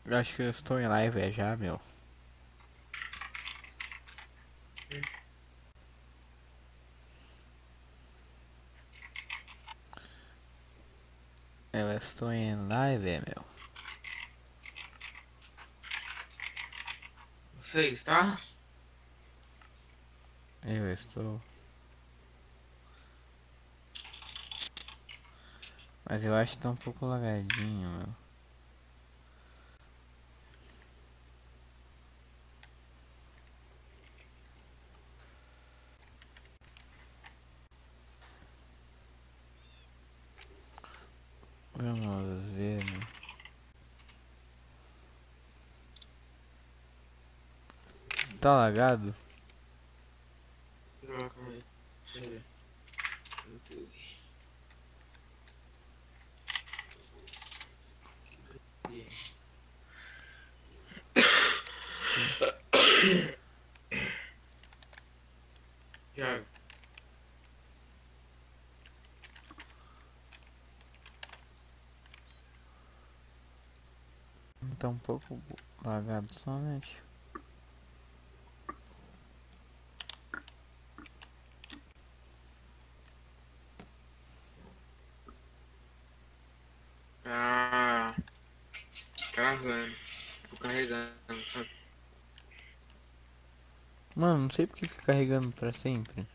Eu acho que eu estou em live já, meu. Eu estou em live, meu. Você está? Eu estou. Mas eu acho que tá um pouco lagadinho, meu. Vamos ver, meu. Tá lagado? Não, calma aí. Deixa eu ver. YouTube. Thiago. Tá um pouco lagado somente. Ah, travando. Tô carregando, sabe? Mano, não sei porque fica carregando pra sempre.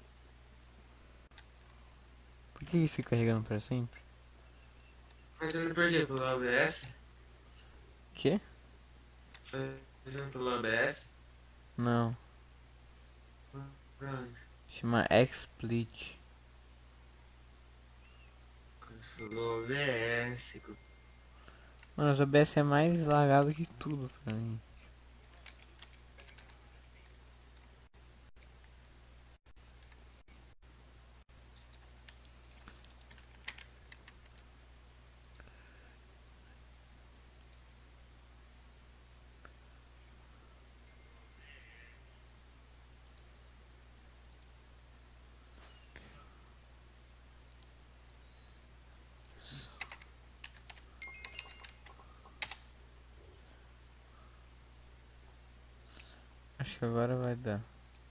Por que fica carregando pra sempre? Fazendo por quê? Pelo OBS? Quê? Fazendo pelo OBS? Não. Pronto. Chama XSplit. Pelo OBS. Mano, o OBS é mais lagado que tudo pra mim. Acho que agora vai dar.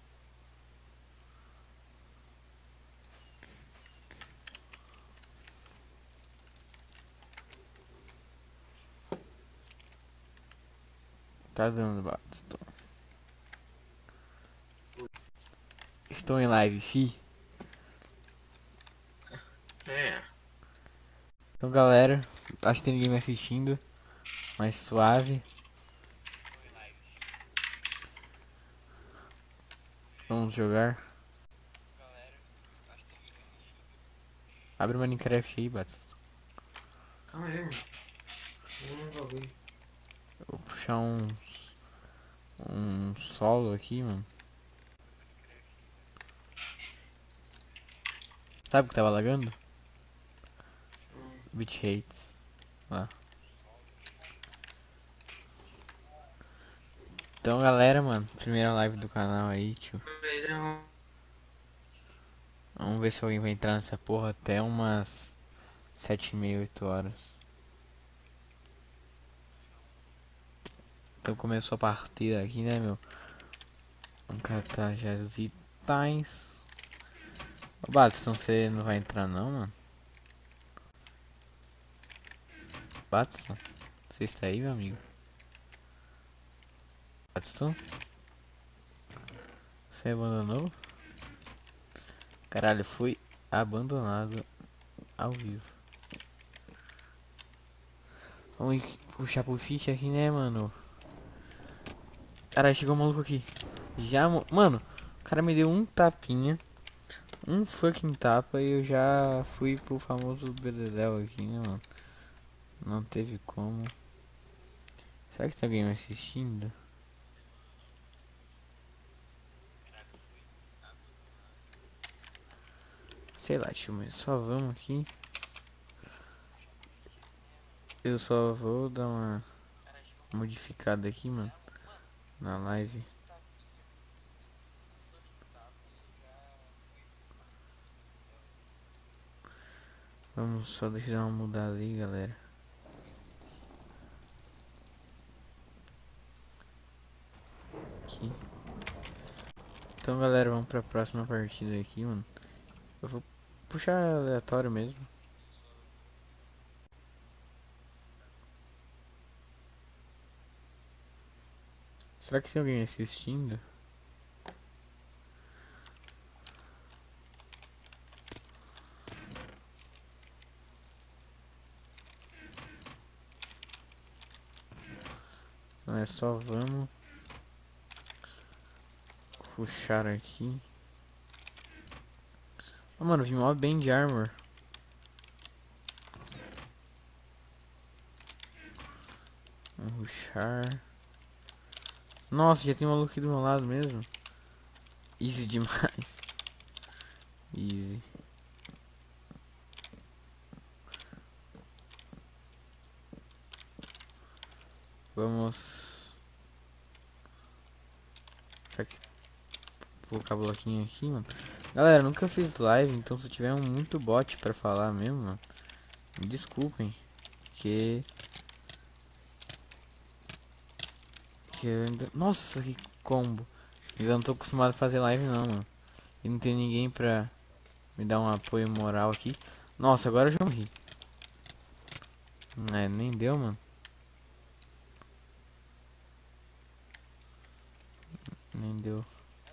Tá dando, Bato. Estou em live, fi. É. Então, galera, acho que tem ninguém me assistindo. Mais suave. Vamos jogar. Abre o Minecraft aí, Batos. Calma aí, mano. Eu não vou ouvir. Vou puxar um solo aqui, mano. Sabe o que tava lagando? Bitrate. Lá. Então, galera, mano. Primeira live do canal aí, tio. Vamos ver se alguém vai entrar nessa porra até umas 7h30, 8h. Então começou a partida aqui, né, meu? Vamos catar já os itens. Ô, Batson, você não vai entrar não, mano? Batson? Você está aí, meu amigo? Batson? Você abandonou? Caralho, fui abandonado ao vivo. Vamos puxar pro ficha aqui, né, mano? Caralho, chegou um maluco aqui. Já, mano, o cara me deu um tapinha. Um fucking tapa e eu já fui pro famoso Bededel aqui, né, mano? Não teve como. Será que tem alguém me assistindo? Sei lá, tio, mas só vamos aqui. Eu só vou dar uma modificada aqui, mano, na live. Vamos só deixar uma mudada aí, galera. aqui. Então, galera, vamos pra próxima partida aqui, mano. Eu vou puxar aleatório mesmo. Será que tem alguém assistindo? Então é só vamos puxar aqui. Oh, mano, vi mó bem de armor. Vamos rushar. Nossa, já tem um maluco aqui do meu lado mesmo. Easy demais. Easy. Vamos. Será que vou colocar bloquinho aqui, mano? Galera, nunca fiz live, então se tiver muito bot pra falar mesmo, mano, me desculpem. Que eu ainda... Nossa, que combo. Eu não tô acostumado a fazer live não, mano. E não tem ninguém pra me dar um apoio moral aqui. Nossa, agora eu já morri. É, nem deu, mano. Nem deu.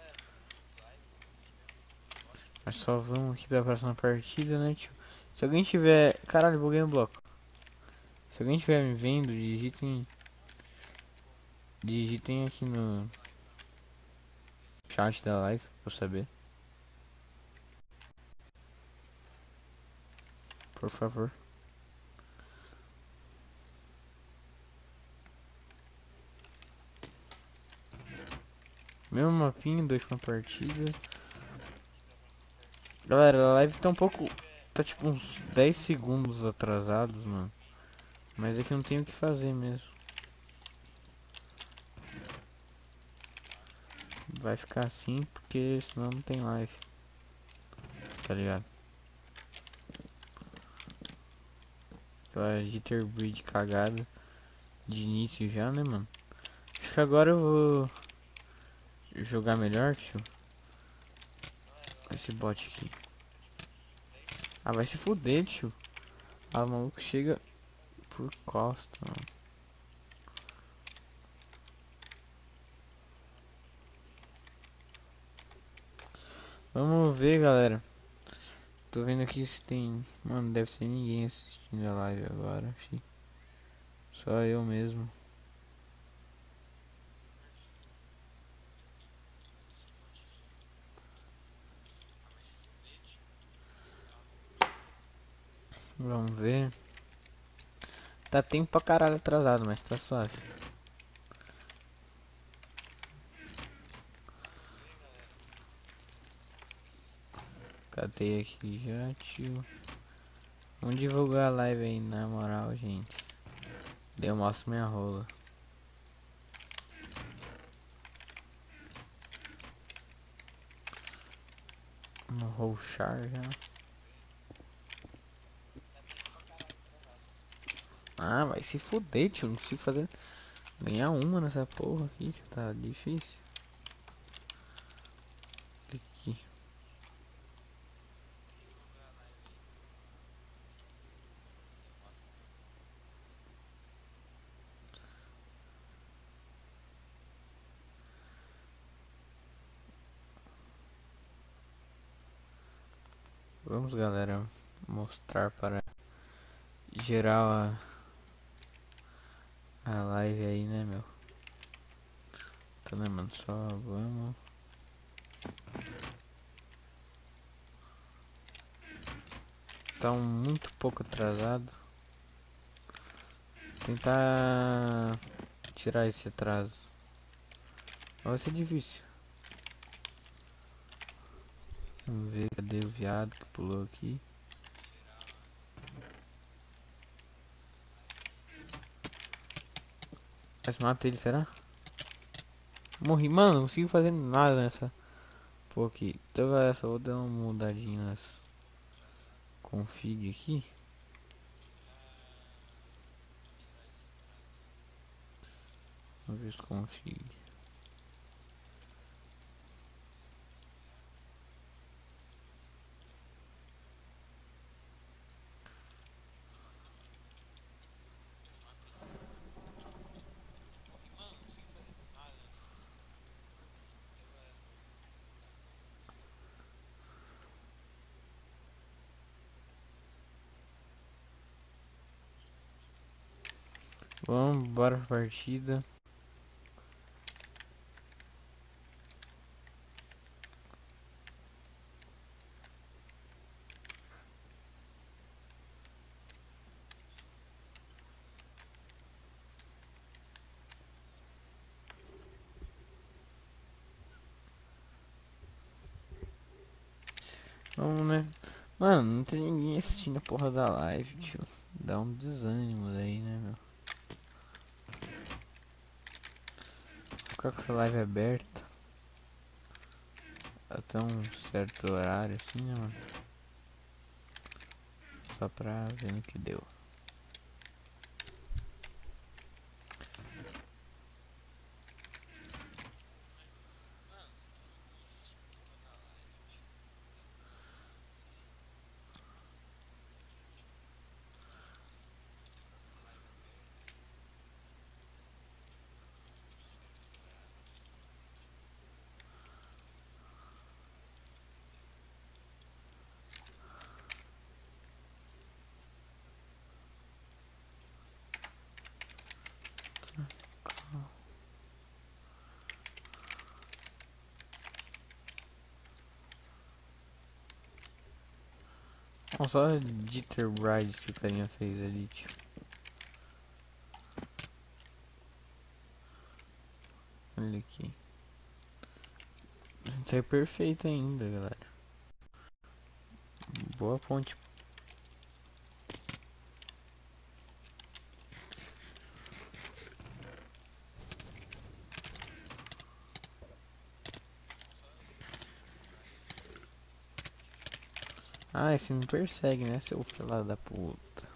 Mas só vamos aqui pra próxima partida, né, tio? Se alguém tiver... Caralho, buguei no bloco. Se alguém tiver me vendo, digitem aqui no chat da live pra eu saber. Por favor. Mesmo mapinha, 2 com a partida. Galera, a live tá um pouco... Tá tipo uns 10 segundos atrasados, mano. Mas é que eu não tenho o que fazer mesmo. Vai ficar assim porque senão não tem live. Tá ligado? Aquela jitter bridge cagada de início já, né, mano? Acho que agora eu vou jogar melhor, tio. Esse bot aqui. Ah, vai se fuder, tio. Ah, o maluco chega por costa, mano. Vamos ver, galera. Tô vendo aqui se tem... Mano, deve ser ninguém assistindo a live agora, fi. Só eu mesmo. Vamos ver. Tá tempo pra caralho atrasado, mas tá suave. Catei aqui já, tio. Vamos divulgar a live aí, na moral, gente. Daí eu mostro minha rola. Vamos rushar já. Ah, vai se fuder, tio. Não consigo fazer... Ganhar uma nessa porra aqui, tio. Tá difícil. Aqui. Vamos, galera, mostrar para geral a live aí, né, meu? Então, né, mano, só vamos. Tá muito pouco atrasado. Tentar tirar esse atraso. Vai ser difícil. Vamos ver, cadê o viado que pulou aqui? Mas mata ele, será? Morri, mano, não consigo fazer nada nessa porra aqui. Então, galera, só vou dar uma mudadinha nas config aqui. Vamos ver os config. Vamos, bora pra partida. Vamos, né? Mano, não tem ninguém assistindo a porra da live, tio. Dá um desânimo daí, né, meu? Ficar com a live aberta até um certo horário, assim, né, mano? Só pra ver no que deu. Olha só a Dieter Brides que o carinha fez ali, tio. Olha aqui. Isso é perfeito ainda, galera. Boa ponte. Ah, esse me persegue, né, seu filho da puta.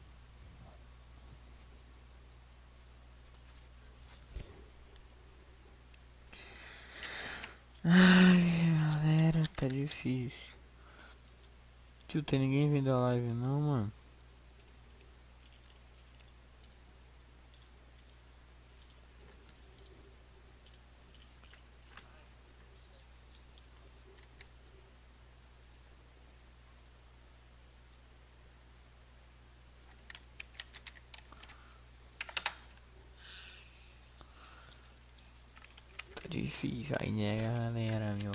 Ai, galera, tá difícil. Tio, tem ninguém vendo a live não, mano. Tá difícil aí, né, galera, meu.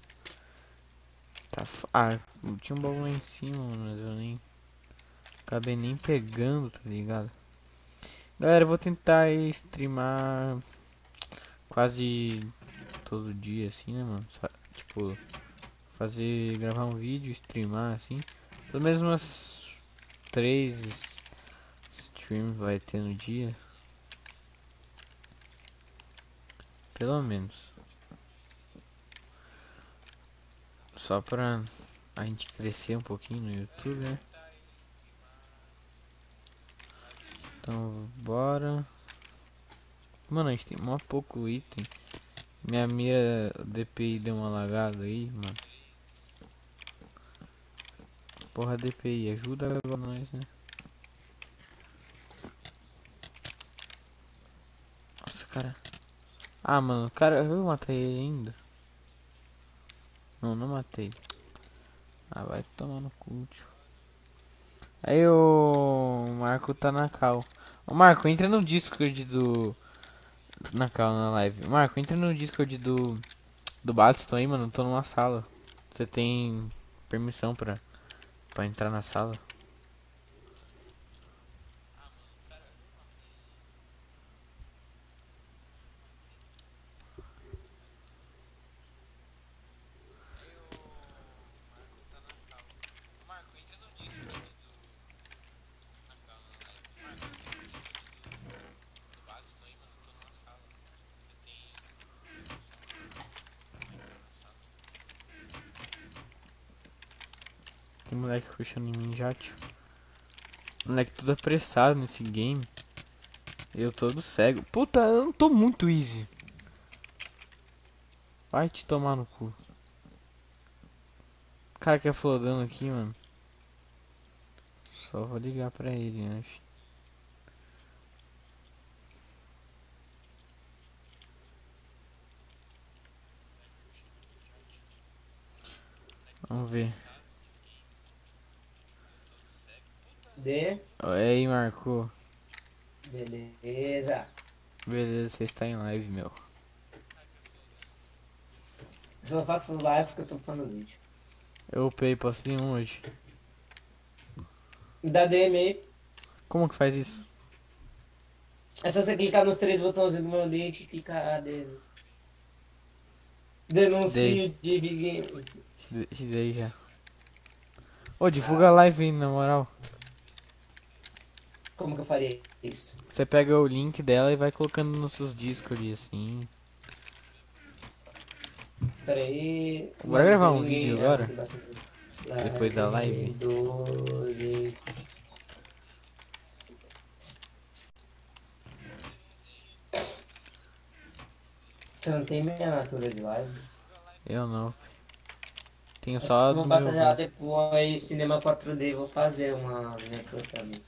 Ah, tinha um baú lá em cima, mano, mas eu nem acabei nem pegando, tá ligado? Galera, eu vou tentar streamar quase todo dia, assim, né, mano? Tipo, gravar um vídeo, streamar, assim. Pelo menos umas 3 streams vai ter no dia. Pelo menos. Só pra a gente crescer um pouquinho no YouTube, né? Então, bora. Mano, a gente tem mó pouco item. Minha mira DPI deu uma lagada aí, mano. Porra, DPI, ajuda nós, né? Nossa, cara. Ah, mano, cara, eu matei ele ainda. Não, não matei. Ah, vai tomar no cu, tio. Aí o Marco tá na cal. Ô Marco, entra no Discord do. Na cal, na live. Marco, entra no Discord do Batiston aí, mano. Tô numa sala. Você tem permissão pra entrar na sala? Tem moleque puxando em mim já, tio. Moleque tudo apressado nesse game. Eu todo cego. Puta, eu não tô muito easy. Vai te tomar no cu. O cara que é flodando aqui, mano. Só vou ligar pra ele, né? Vamos ver. D. Aí, marcou. Beleza. Beleza, você está em live, meu. Eu só faço live porque eu tô falando vídeo. Eu upei, posso ir um hoje. Me dá DM aí. Como que faz isso? É só você clicar nos três botãozinhos do meu link e clicar ADM. Te dei, Denuncie de Big Game. te dei já. Ô, divulga a live aí, na moral. Como que eu faria isso? Você pega o link dela e vai colocando nos seus Discord, assim. Pera aí. Bora Não, não gravar tem um vídeo ninguém. Ah, não, agora? tem bastante. Depois da live? Do link. Você não tem minha assinatura de live? Eu não. Tenho só Eu do vou meu passar já grupo. depois Cinema 4D. Vou fazer uma assinatura pra mim.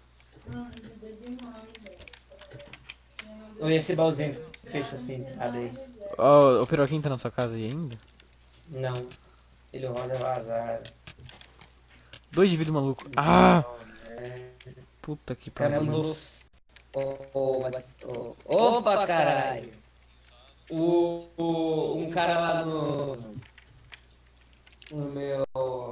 Ou esse baúzinho fecha essa entrada aí. Ó, o Piroquinho tá na sua casa aí ainda? Não. Ele roda vazar. Dois de vidro maluco. Ah! É. Puta que Caramba, pariu. Opa, caralho! Um cara lá no meu.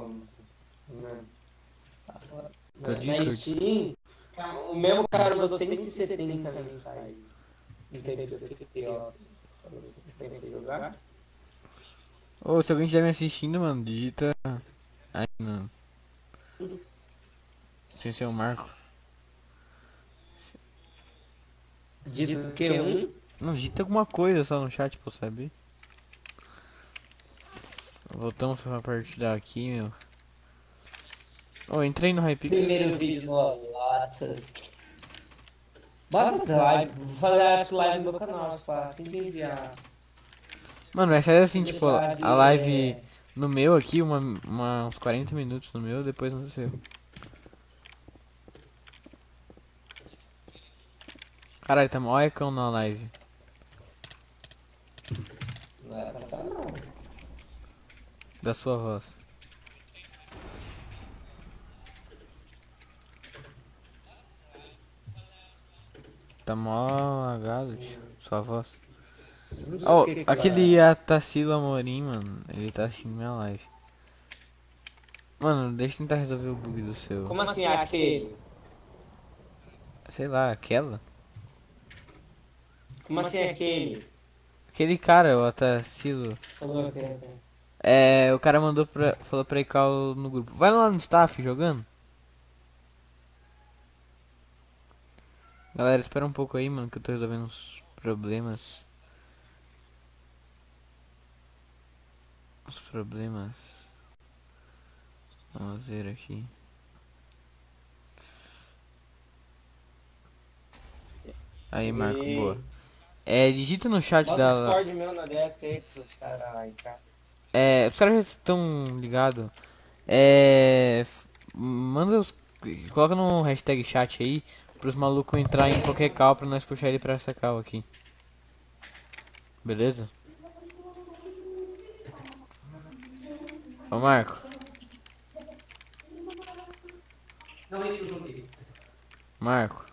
Teu Na Discord? Steam, o mesmo cara mandou 170 mensagens. Entendeu? Ó, você pensa em jogar? Ô, se alguém estiver me assistindo, mano, digita aí, mano. Sem ser o Marco. Dito que um. Não, digita alguma coisa só no chat pra eu saber. Voltamos pra partilhar aqui, meu. Ô, entrei no Hypix. Primeiro vídeo no Latas. Bota live. Vou fazer acho que live no meu canal, assim que enviar. Mano, vai fazer assim, tipo, Deixar a live no meu aqui, uns 40 minutos no meu, depois no seu. Caralho, tá mó ecão na live. Não é pra cá, não. Da sua voz. Tá mó lagado, tio. Sua voz. Não sei Ó, o que que aquele vai. Atacilo Amorim, mano, ele tá assistindo minha live. Mano, deixa eu tentar resolver o bug do seu. Como assim aquele? Sei lá, aquela? Como assim aquele? Aquele cara, o Atacilo. Falou que é. É, o cara falou pra ir call no grupo. Vai lá no staff jogando. Galera, espera um pouco aí, mano, que eu tô resolvendo uns problemas. Os problemas. Vamos ver aqui. Aí, Marco, boa. É, digita no chat Bota o da. Discord meu na desk aí pros caras entrar. É, os caras já estão ligados. É. Manda os. Coloca no hashtag chat aí pros malucos entrar em qualquer call pra nós puxar ele pra essa call aqui. Beleza? Ô Marco, Não entra no vídeo. Marco.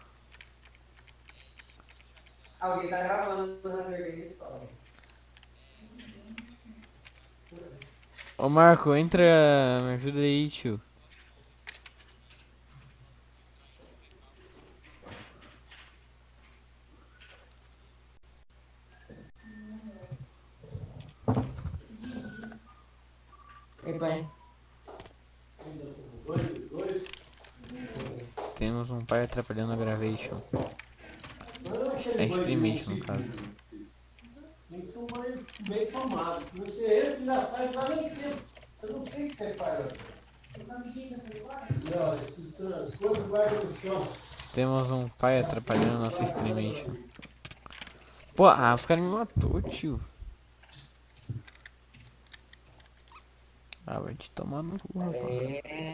Alguém tá gravando no Hunger Games só. Ô Marco, entra. Me ajuda aí, tio. Ei, pai. Temos um pai atrapalhando a gravation. É streamation no caso. Tem que ser um banho bem tomado. Você entra e já sai lá nem tempo. Eu não sei o que você faz. Não, essas coisas guardam no chão. Temos um pai atrapalhando nossa streamation. Pô, os caras me matou, tio. Ah, vai te tomar no cu, rapaz. É.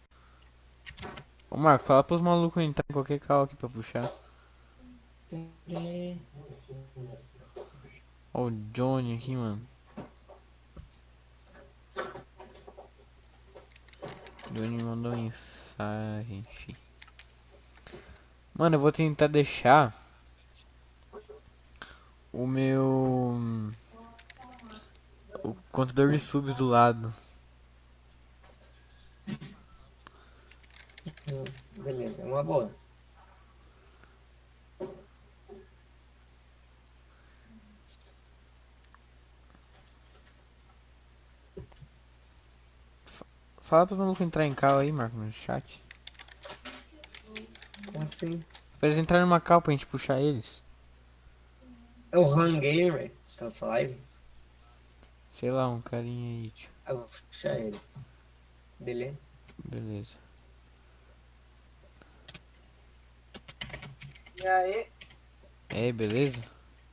Ô Marco, fala pros malucos entrar em qualquer call aqui pra puxar. Ó o Johnny aqui, mano. Johnny mandou mensagem, fi. Mano, eu vou tentar deixar o meu... O contador de subs do lado. Beleza, é uma boa. Fala pro maluco entrar em call aí, Marco, no chat. Como assim? Pra eles entrarem numa call pra gente puxar eles. É o Han Gamer, tá na sua live? Sei lá, um carinha aí, tio. Eu vou puxar ele. Beleza? Beleza. E aí? E aí, beleza?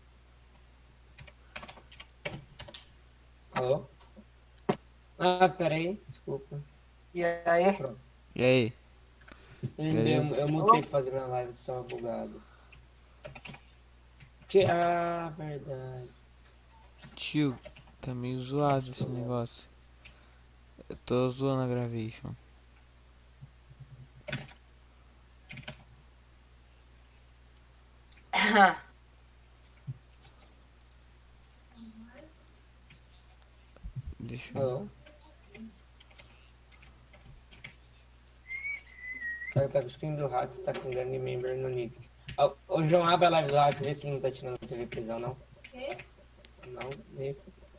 Alô? Ah, pera aí, desculpa. E aí? Pronto. E aí? Eu, eu mutei pra fazer minha live, só bugado. Ah, verdade. Tio, tá meio zoado esse negócio. Eu tô zoando a gravation. Deixa eu... Alô? O cara tá com o screen do Hats, tá com Gang Member no nick. Ô, João, abre a live do Hats, vê se ele não tá tirando a TV prisão, não. Quê? Não, nem...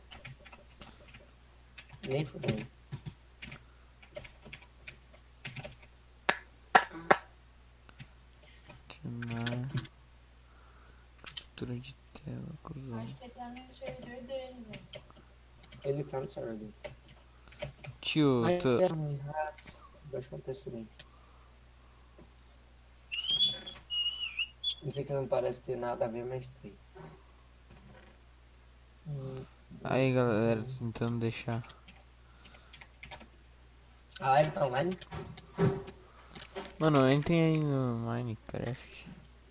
Nem fudeu. Continuar. Captura de tela, cruzou. Acho que tá no servidor dele, velho. Ele tá no server. Tio, Ai, tô... é ruim, Hats. Acho que acontece bem. Não sei que não parece ter nada a ver, mas tem. Aí, galera, tentando deixar. A live tá online? Mano, entrem aí no Minecraft.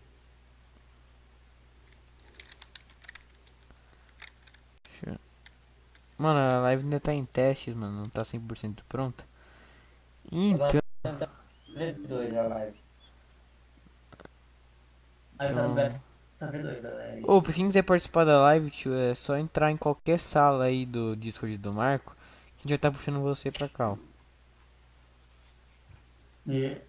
Deixa eu... Mano, a live ainda tá em testes, mano. Não tá 100% pronta. Então... V2 a live. Então... Tá V2, galera. Ô, pra quem quiser participar da live, tio, é só entrar em qualquer sala aí do Discord do Marco. Que a gente já tá puxando você pra cá, ó. Yeah.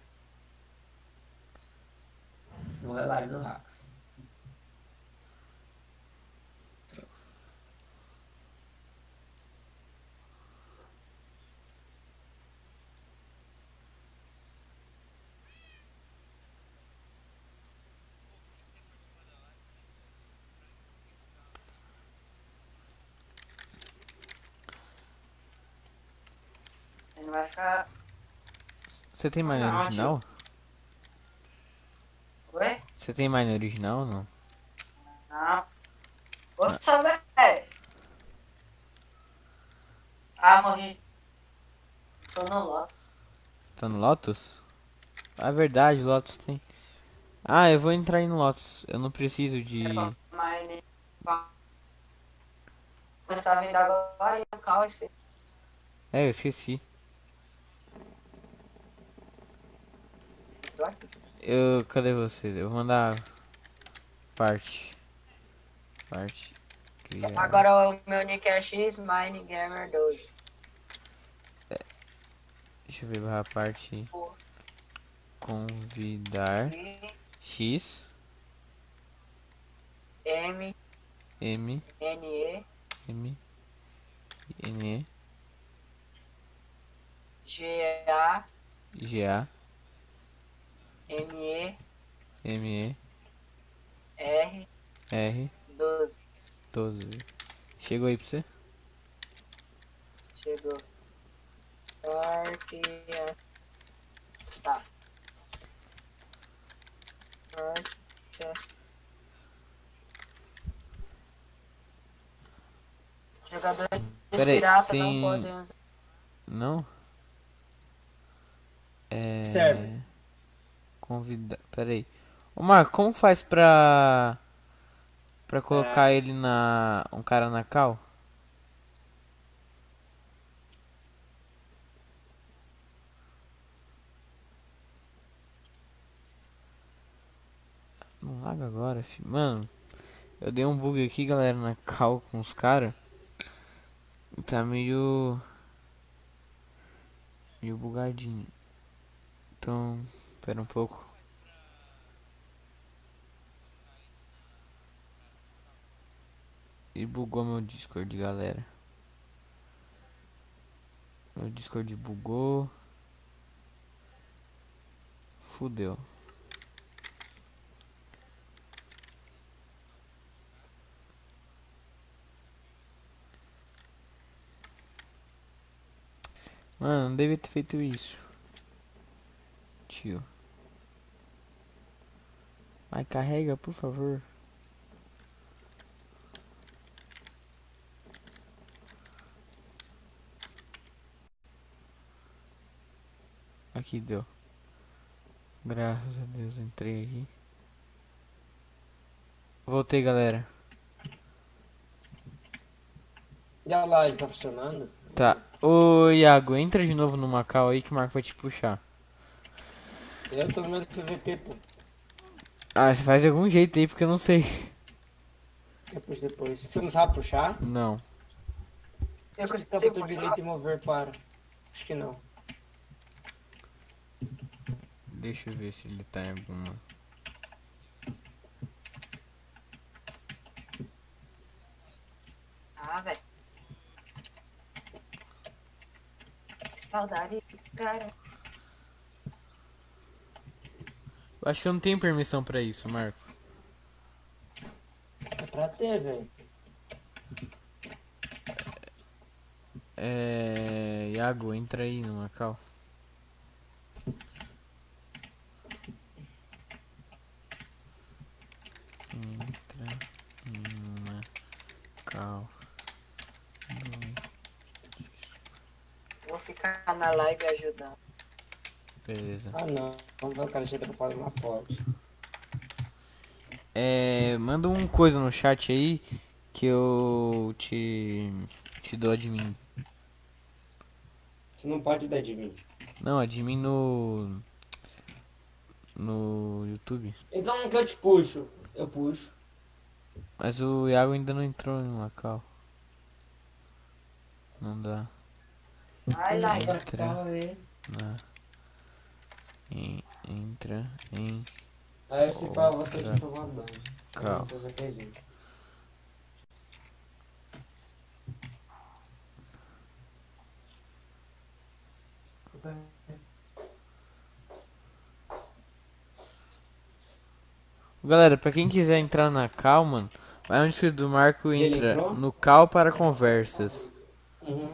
Vou é live do Hacks. Ele não vai ficar. Você tem Mine Não, original? Oi? Você tem Mine original ou não? Não. Nossa, velho. Ah, morri. Tô no Lotus. Tá no Lotus? Ah, é verdade, Lotus tem. Ah, eu vou entrar aí no Lotus. Eu não preciso de... Mas ele. Eu tava vindo agora e o carro esse. É, eu esqueci. Eu... Cadê você? Eu vou mandar... Parte. Criar. Agora o meu nick é XMineGamer12. Deixa eu ver, barra parte. Convidar. X. M M. N E M. N. E. G A G. A. M E M. E. R R. 12. 12. Chegou aí pra você? Chegou. Sorte. Tá. Sorte. Jogadores Pera aí, piratas tem... não podem usar. Não? É... Serve. Convidar... Pera aí. Ô, Marco, como faz pra... Pra colocar ele na... Um cara na cal? Não laga agora, filho. Mano, eu dei um bug aqui, galera, na call com os caras. Tá meio bugadinho. Então, espera um pouco. E bugou meu Discord, galera. Meu Discord bugou. Fudeu. Mano, não devia ter feito isso. Tio. Vai, carrega, por favor. Aqui deu. Graças a Deus, entrei aqui. Voltei, galera. E a live tá funcionando? Tá. Ô, Iago, entra de novo no Macau aí que o Marco vai te puxar. Eu tô no meio do PVP, pô. Ah, você faz de algum jeito aí porque eu não sei. Depois. Você não sabe puxar? Não. Eu Toca consigo pro direito e mover para. Acho que não. Deixa eu ver se ele tá em alguma. Ah, velho. Que saudade, cara. Eu acho que eu não tenho permissão pra isso, Marco. É pra ter, velho. Iago, entra aí no Macau. Entra no Macau. Vou ficar na live ajudando. Beleza. Ah, não. Vamos ver o cara já atrapalha na porta. Manda um coisa no chat aí que eu te dou admin. Você não pode dar de mim. Não, admin no YouTube. Então que eu te puxo. Eu puxo. Mas o Iago ainda não entrou no Macau. Não dá. Vai lá, Entra. Entra em Aí esse pau eu vou ter outra que tomar banho. cal. PVPzinho. Galera, pra quem quiser entrar na cal, mano, vai onde escrito do Marco Ele entra entrou? no cal para conversas. Uhum.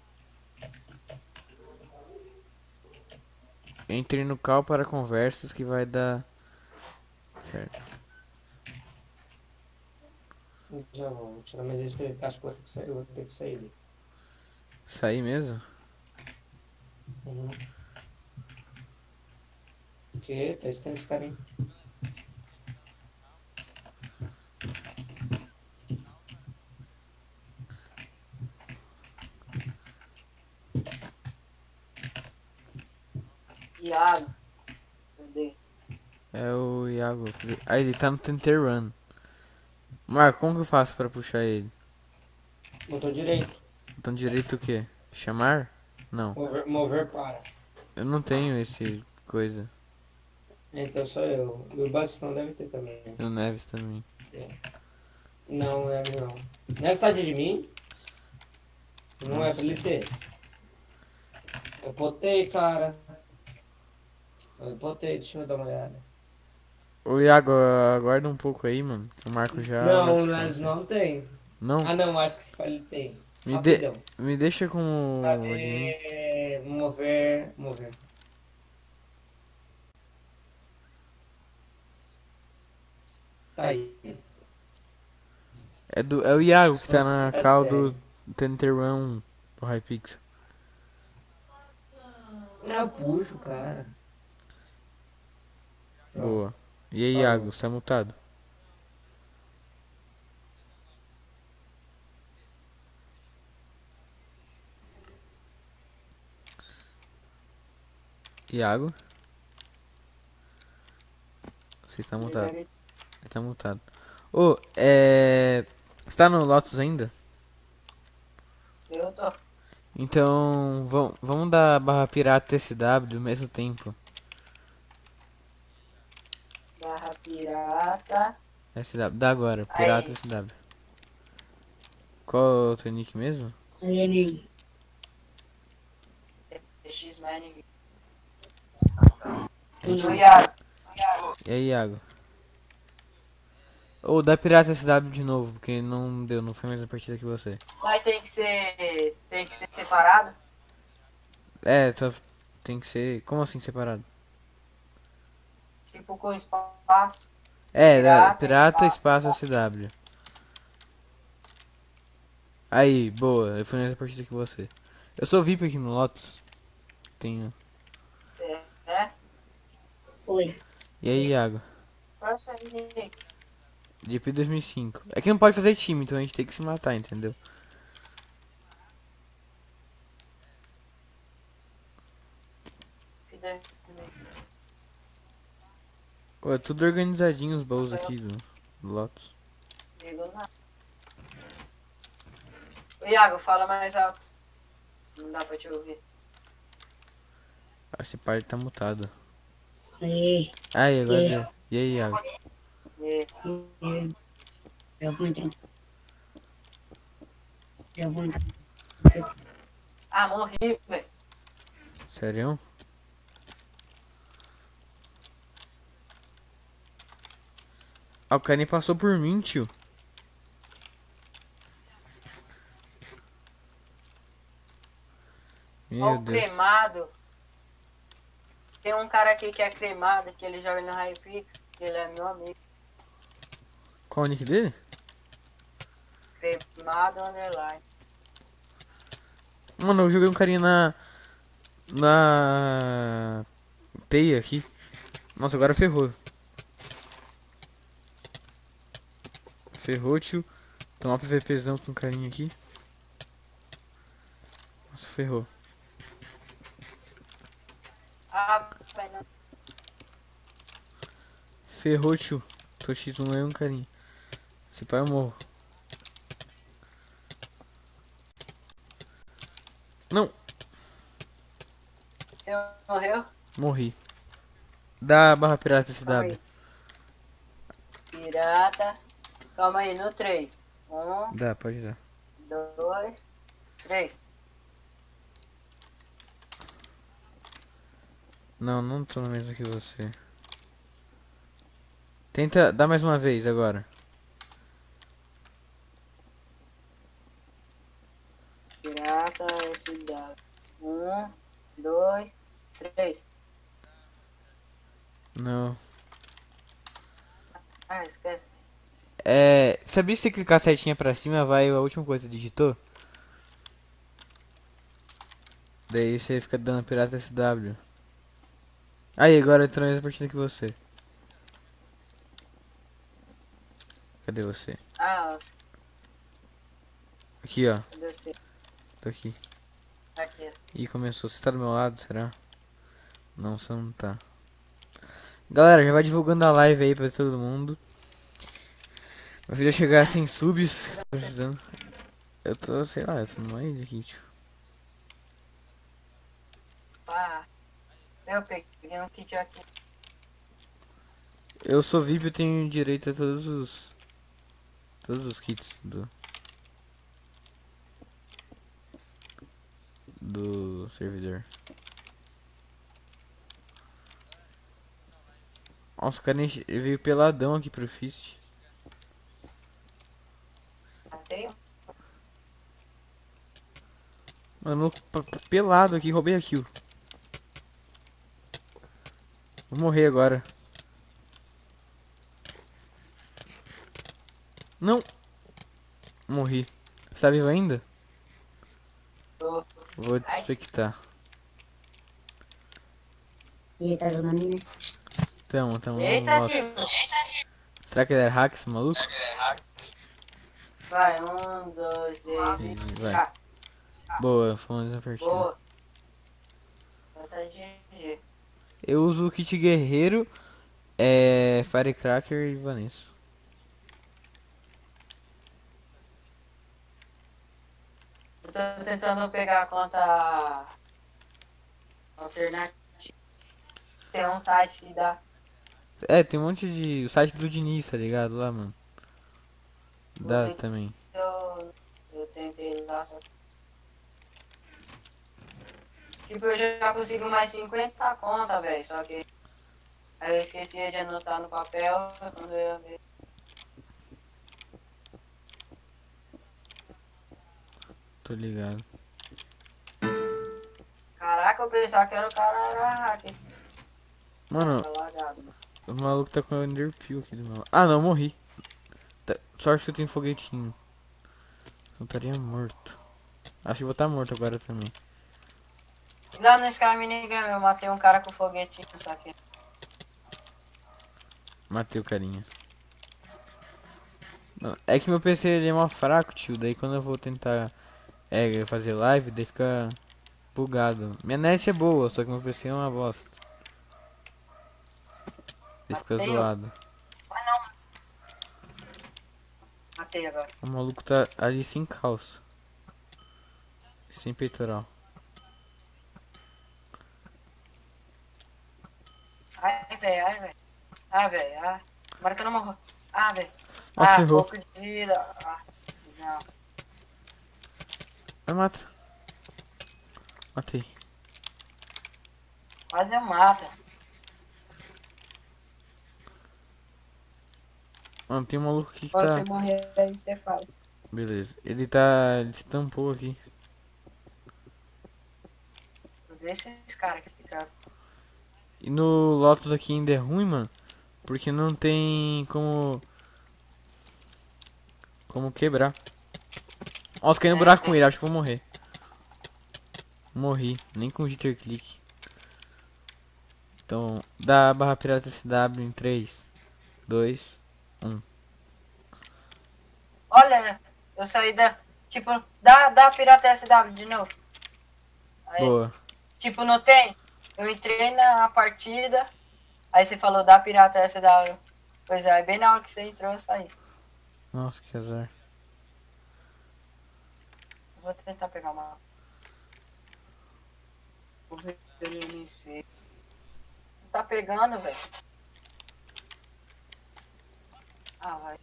Entre no cal para conversas que vai dar certo. Já vou tirar mais esse PVP. Acho que eu vou ter que sair dele. Sair mesmo? Uhum. Porque tá estranho esse cara, hein? Iago. Cadê? É o Iago. Ah, ele tá no Tenter Run. Marco, como que eu faço pra puxar ele? Botou direito. Botão direito o quê? Chamar? Não. Mover para. Eu não tenho esse coisa. Então sou eu. E o bastão deve ter também. E o Neves também. Não, não. Nessa tá de mim? Não Não é pra sei. ele ter. Eu botei, cara. Eu botei, deixa eu dar uma olhada. Ô Iago, aguarda um pouco aí, mano. Que o Marco já. vai Não, puxar mas você. não tem. Não? Ah, não, acho que se fala ele tem. Me, Rapidão. me deixa com o admin. Cadê? Mover. Tá aí. É o Iago que tá na Hashtag. cal do Tenter Run do Hypixel. Eu puxo, cara. Boa. E aí, Falou. Iago, você tá mutado? Iago? Você está mutado. tá mutado. Ô, você tá no Lotus ainda? Eu tô. Então, vamos dar barra pirata SW ao mesmo tempo. Barra pirata. SW, dá agora, pirata Aí. SW. Qual é o teu nick mesmo? Ele. X-Men. A gente- Ô, Iago. E aí, Iago? Ou dá pirata SW de novo, porque não deu, não foi a mesma partida que você. Mas tem que ser. Tem que ser separado? Tem que ser. Como assim separado? Tipo com espaço. Pirata espaço SW. Aí, boa, eu fui nessa partida que você. Eu sou VIP aqui no Lotus. Tenho. É? Oi. E aí, Iago? Próximo aí. GP 2005. É que não pode fazer time, então a gente tem que se matar, entendeu? Ô, é tudo organizadinho os baús aqui do Lotus. Digo nada. Ô, Iago, fala mais alto. Não dá pra te ouvir. Esse par tá mutado. Aí. Aí, agora E aí? deu. E aí, Iago? E... Eu vou entrar. Eu vou entrar. Ah, morri, velho. Sério? Ah, o cara nem passou por mim, tio. Ó Meu o Deus. cremado. Tem um cara aqui que é cremado, que ele joga no Hypix, que ele é meu amigo. Qual o nick dele? Cremado underline. Mano, eu joguei um carinha na teia aqui. Nossa, agora ferrou. Ferrou, tio. Tomar PVPzão com um carinha aqui. Nossa, ferrou. Ah, vai não. Ferrou, tio. Tô X1 aí um carinha. Se pai eu morro. Não, Você morreu? morri. Dá barra pirata Calma SW. aí. Pirata. Calma aí, no 3. 1, Dá, pode dar. 2, 3. Não, não tô na mesma que você. Tenta, dá mais uma vez agora. Pirata SW. 1, 2, 3. Não. Ah, esquece. Sabia se você clicar a setinha pra cima, vai a última coisa que você digitou? Daí você fica dando pirata SW. Aí, agora entrou na mesma partida que você. Cadê você? Ah, Aqui, ó. cadê você? Tô aqui. Aqui. Ih, começou. Você tá do meu lado, será? Não, você não tá. Galera, já vai divulgando a live aí pra todo mundo. Meu vídeo chegar a 100 subs. Tô precisando. Eu tô, sei lá, eu tô numa ilha aqui, tio. Ah, eu peguei um kit aqui. Eu sou VIP, eu tenho direito a todos os kits do servidor. Nossa, o cara veio peladão aqui pro Fist. Matei um. Mano, pelado aqui, roubei a kill. Vou morrer agora. Não! Morri. Você tá vivo ainda? Tô. Vou despectar. E ele tá jogando aí, né? Tamo Eita, no time. Lotus. Será que ele é hack, esse maluco? Vai, 1, 2, 3. Vai. Ah, Boa, fomos na partida. boa. Tá GG. Eu uso o kit guerreiro, Firecracker e Vanessa. Eu tô tentando pegar a conta alternativa. Tem um site que dá. É, tem um monte de... O site do Diniz, tá ligado? Lá, mano. Dá também. Eu tentei lá, só que... Tipo, eu já consigo mais 50 conta, velho. Só que aí eu esqueci de anotar no papel quando eu ia ver. Tô ligado. Caraca, eu pensava que era o cara era hacker. Mano, Tá lagado. o maluco tá com o Enderpeel aqui do meu... Ah, não, morri. Sorte que eu tenho foguetinho. Eu estaria morto. Acho que vou estar morto agora também. Lá no Sky Minigame eu matei um cara com foguetinho, só que... Matei o carinha. Não, é que meu PC ele é mó fraco, tio. Daí quando eu vou tentar fazer live, daí fica bugado. Minha net é boa, só que meu PC é uma bosta. Ele fica Matei zoado. Mas não. Matei agora. O maluco tá ali sem calça. Sem peitoral. Ai, velho, ai, velho. Ah, velho, ah. Tomara que eu não morro. Ah, velho. Nossa, Ah, errou. pouco de vida. Ah, não. Vai, mata. Matei. Quase eu mato. Mano, tem um maluco aqui que Se você tá... morrer aí, você faz. Beleza. Ele tá... Ele se tampou aqui. Deixa esse cara que fica. E no Lotus aqui ainda é ruim, mano. Porque não tem como quebrar. Nossa, caí no buraco com ele, acho que vou morrer. Morri, nem com jitter click. Então, dá barra pirata SW em 3, 2, 1. Olha, eu saí da. Tipo, dá Pirata SW de novo. Aí, Boa. tipo, não tem? Eu entrei na partida. Aí você falou da Pirata SW. Pois é, bem na hora que você entrou, eu saí. Nossa, que azar. Vou tentar pegar uma. Vou ver se ele MC. Tá pegando, velho. Ah, vai.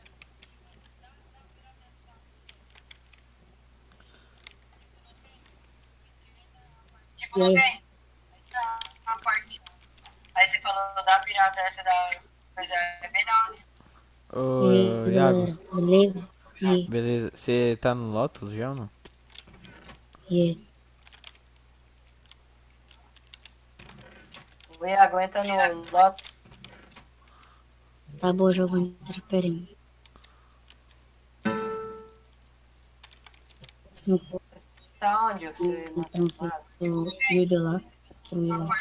Tipo, não tem? Na partida. Aí você falou da Pirata SW. Pois é, bem na hora. Ô, E Iago, galera, beleza? E, beleza. Você tá no Lotus já ou não? e O Iago entra no Lotus. tá bom, jogo interferente. No Tá onde você não então, se o vídeo lá, destruir lá.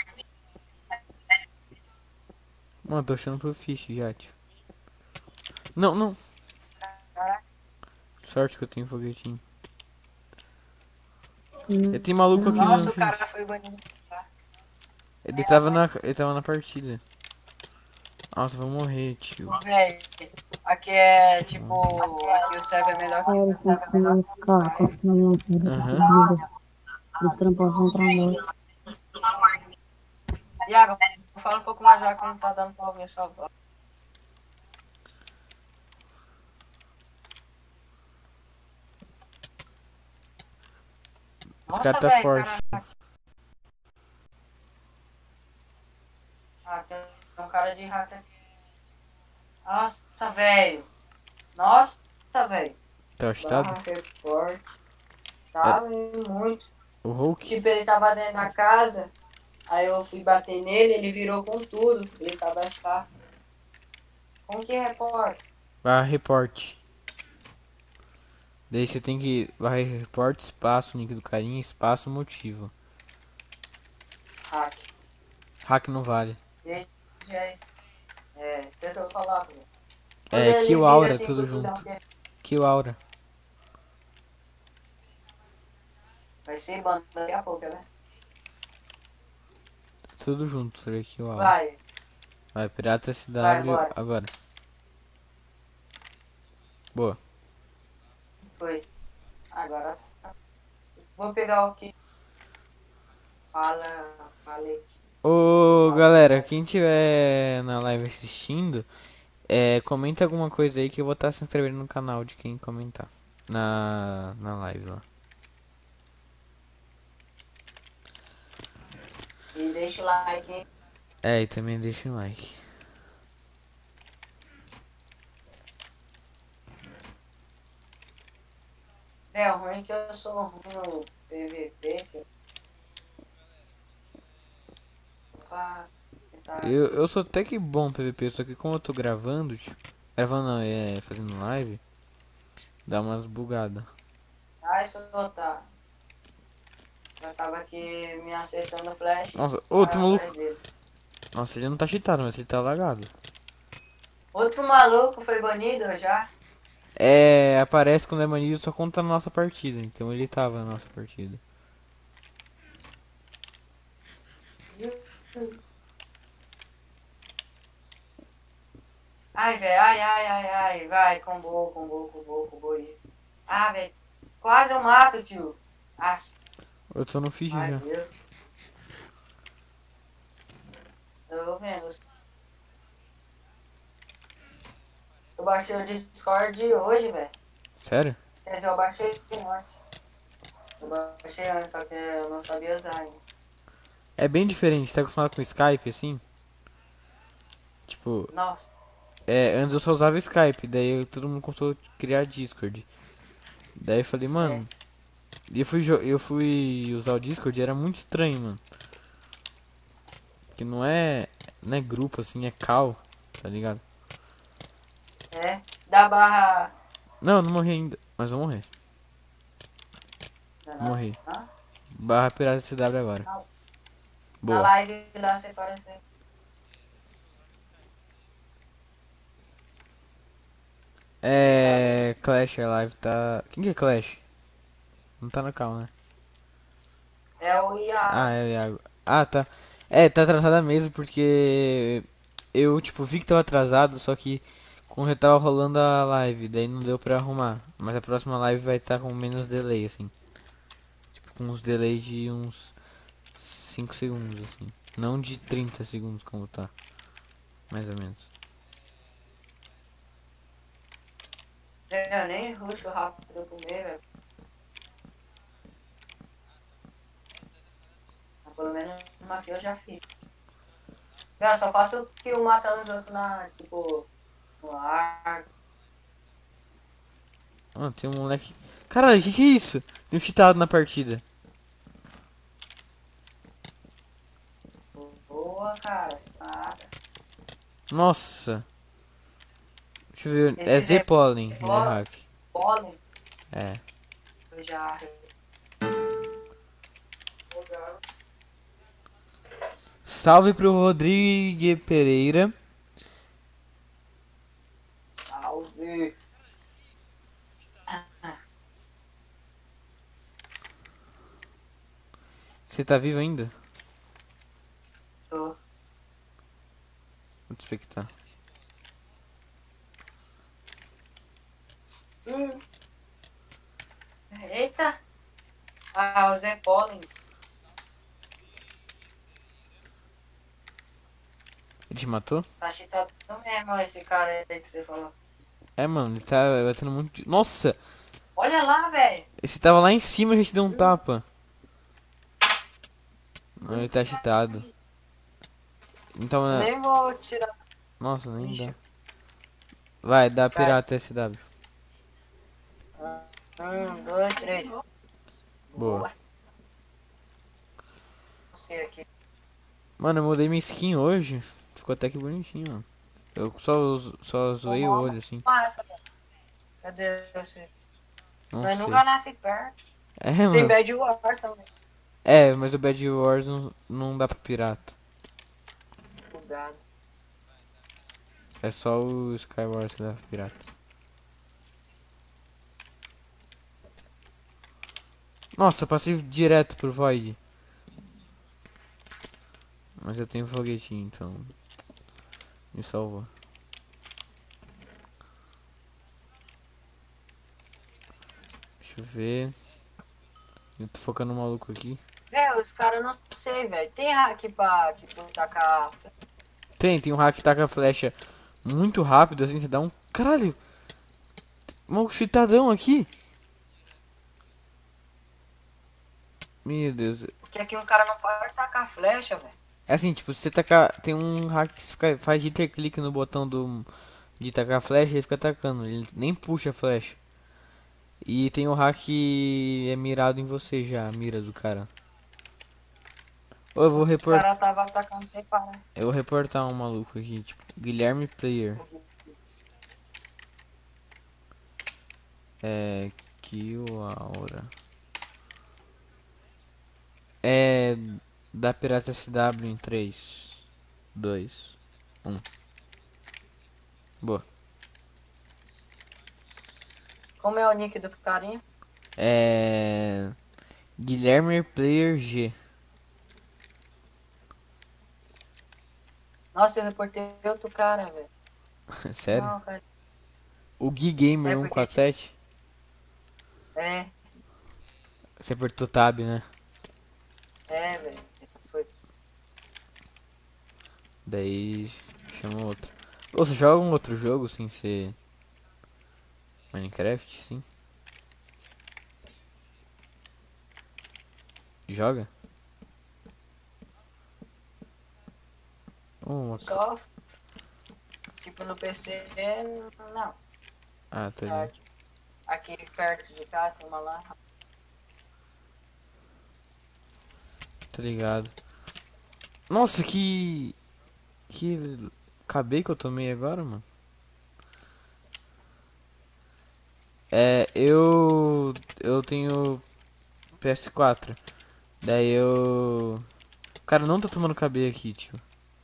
Mano, tô achando pro fish já, tio. Não, não. Caraca. Sorte que eu tenho foguetinho. Não, Tem maluco aqui Nossa, no o cara fish. foi banido. Ele tava na partida. Nossa, vou morrer, tio. Véi, aqui é tipo. Aqui o server é melhor que o server é melhor. Aham. Os caras não podem entrar no Iago, fala um pouco mais alto que não tá dando pra ouvir sua voz. Esse cara tá véi, forte. caraca. Ah, tem um cara de rato aqui. Nossa, velho. Nossa, velho. Tá hostado? Barra report. Tava muito. O Hulk? Tipo, ele tava dentro da casa. Aí eu fui bater nele, ele virou com tudo. Ele tava tá. Como que reporta? Barra report. Daí você tem que barra report, espaço, nick do carinha, espaço, motivo. Hack. Hack não vale. Seja. Tenta eu falar, pô. É, kill aura, tudo com junto. que- Kill aura. Vai ser banda daqui a pouco, né? Tudo junto, seria kill aura. Vai. Vai, pirata SW Vai, bora. agora. Boa. Foi. Agora. Vou pegar o que fala. Falei. Ô, galera, quem tiver na live assistindo, comenta alguma coisa aí que eu vou estar se inscrevendo no canal de quem comentar na live lá. E deixa o like, hein? E também deixa um like. É, o ruim é que eu sou ruim no PVP. Eu sou até que bom no PVP, só que como eu tô gravando, tipo, gravando não, fazendo live, dá umas bugadas. Ai, seu otário. Eu tava aqui me acertando o flash. Nossa, outro maluco. atrás dele. Nossa, ele não tá cheatado, mas ele tá lagado. Outro maluco foi banido já. Aparece quando é banido só conta na nossa partida, então ele tava na nossa partida. Ai, velho, ai, vai, combou isso. Ah, velho, quase eu mato, tio. Ah, Eu tô no ficha ai, já. Deus. Tô vendo. Eu baixei o Discord hoje, velho. Sério? Quer dizer, eu baixei antes. Eu baixei antes, só que eu não sabia usar ainda. É bem diferente, tá acostumado com Skype assim? Tipo, Nossa, antes eu só usava Skype, daí todo mundo começou a criar Discord. Daí eu falei, mano. E eu fui usar o Discord e era muito estranho, mano. Que não é grupo assim, é call, tá ligado? da barra... Não, eu não morri ainda, mas vou morrer. Morri. Hã? Barra pirata CW agora. Na Boa. live lá você apareceu. Clash, a live tá. Quem que é Clash? Não tá na cal, né? É o Iago. É o Iago. Ah, tá. Tá atrasada mesmo porque eu, tipo, vi que tava atrasado, só que como já tava rolando a live, daí não deu pra arrumar. Mas a próxima live vai estar com menos delay, assim. Tipo, com uns delays de uns 5 segundos, assim. Não de 30 segundos como tá. Mais ou menos. Eu nem ruxo rápido pro meio, velho. Mas pelo menos uma aqui eu já fiz. Eu só faço kill matando os outros tipo, no ar. Ah, tem um moleque. Caralho, que é isso? Tem um cheatado na partida. Boa, cara. Nada. Nossa. Deixa eu ver. É Esse Z-Pollen, ele é Pollen. hack. Pólen, É. eu já... Salve pro Rodrigo Pereira. Salve. Você tá vivo ainda? Tô. Quanto que tá? Eita. Ah, o Zé Pólen. Ele te matou? Tá cheatado mesmo esse cara aí que você falou. Mano, ele tá batendo muito. Nossa! Olha lá, velho. Esse tava lá em cima e a gente deu um tapa. Não, ele tá cheatado. Então, Nem vou tirar. nossa, nem dá. Vai, dá pirata SW. 1, 2, 3. Boa. Você aqui. Mano, eu mudei minha skin hoje. Ficou até que bonitinho, mano. Eu só zoei o olho, assim. Massa, velho. Cadê você? Não Nós sei. nunca nasce perto. É, Tem mano. Bad War também. Mas o Bad Wars não dá pra pirata. Bugado. É só o Skywars que dá pra pirata. Nossa, eu passei direto pro Void. Mas eu tenho foguetinho, então me salvou. Deixa eu ver. Eu tô focando no maluco aqui. Os caras não sei, velho. Tem hack pra, tipo, tacar. Tem um hack que taca a flecha muito rápido, assim, você dá um... Caralho! Maluco cheatadão aqui! Meu Deus. Porque aqui um cara não pode tacar flecha, velho. É assim, tipo, se você tacar... Tem um hack que faz clique no botão de tacar a flecha e ele fica atacando. Ele nem puxa a flecha. E tem o hack que é mirado em você já, a mira do cara. Ô, eu vou O cara tava atacando sem parar. Eu vou reportar um maluco aqui, tipo, Guilherme Player. Kill Aura. Da Pirata SW em 3, 2, 1. Boa. Como é o nick do carinha? Guilherme Player G. Nossa, eu reportei outro cara, velho. Sério? Não, cara. O Gui Gamer É porque- 147. É, Você apertou tab, né? velho. Foi. Daí chama outro. Ou você joga um outro jogo sem ser Minecraft, sim? Joga? Só, tipo, no PC, não. Ah, tá Ah, ligado. tipo, aqui perto de casa tem uma lá. Tá ligado. Nossa, que acabei que eu tomei agora, mano. Eu tenho PS4. Daí eu... Cara, não tô tomando KB aqui, tio.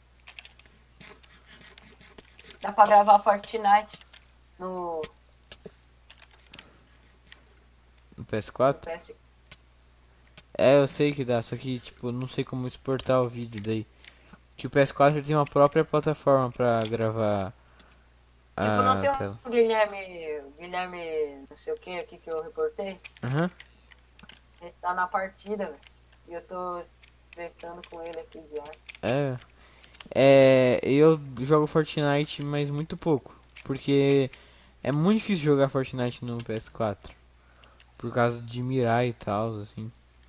Dá pra gravar Fortnite no No PS4? PS. Eu sei que dá, só que, tipo, não sei como exportar o vídeo daí. Que o PS4 tem uma própria plataforma pra gravar Tipo, não a tem tela. um Guilherme não sei o que aqui que eu reportei? Aham. Ele tá na partida, velho. E eu tô tretando com ele aqui já. Eu jogo Fortnite, mas muito pouco. Porque é muito difícil jogar Fortnite no PS4. Por causa de mirar e tal, assim.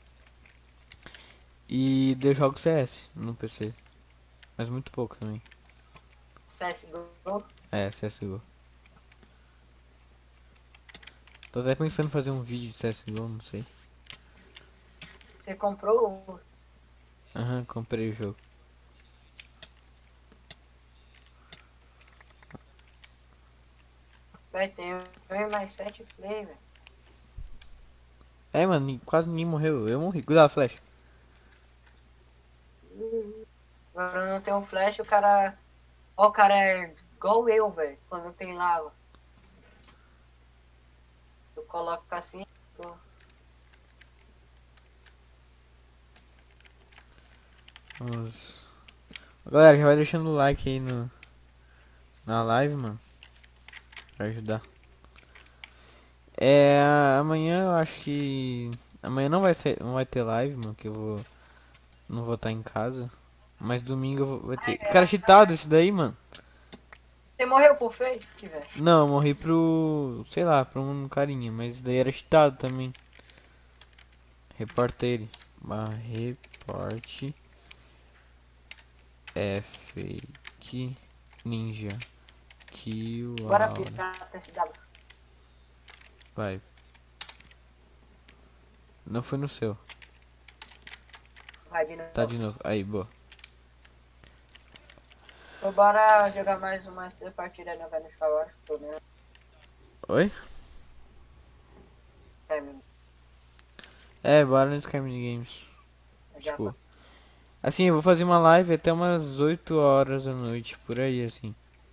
E daí eu jogo CS no PC. Mas muito pouco também. CSGO. CSGO. Tô até pensando em fazer um vídeo de CSGO, não sei. Você comprou o. Aham, comprei o jogo. Vai ter eu e mais 7 play, velho. Mano, quase ninguém morreu. Eu morri. Cuidado, flash. Agora não tem um flash, o cara. Ó, o cara é igual eu, velho. Quando tem lava. Eu coloco assim. Nossa. Galera, já vai deixando o like aí na live, mano. Pra ajudar. Amanhã eu acho que... Amanhã não vai ter live, mano, que não vou estar em casa. Mas domingo vai ter... Cara, cheatado esse daí, mano. Você morreu por fake, velho? Não, eu morri sei lá, pra um carinha. Mas esse daí era cheatado também. Reporta ele. Reporte. Fake ninja. Kill Bora Aura. pirata SW. Vai. Não foi no seu. Vai de novo. Tá de novo. Aí, boa. Então, bora jogar mais uma partida no Venice Skywars, pelo menos. Oi? Bora no Sky Mini Games. Tipo, assim, eu vou fazer uma live até umas 8 horas da noite, por aí, assim.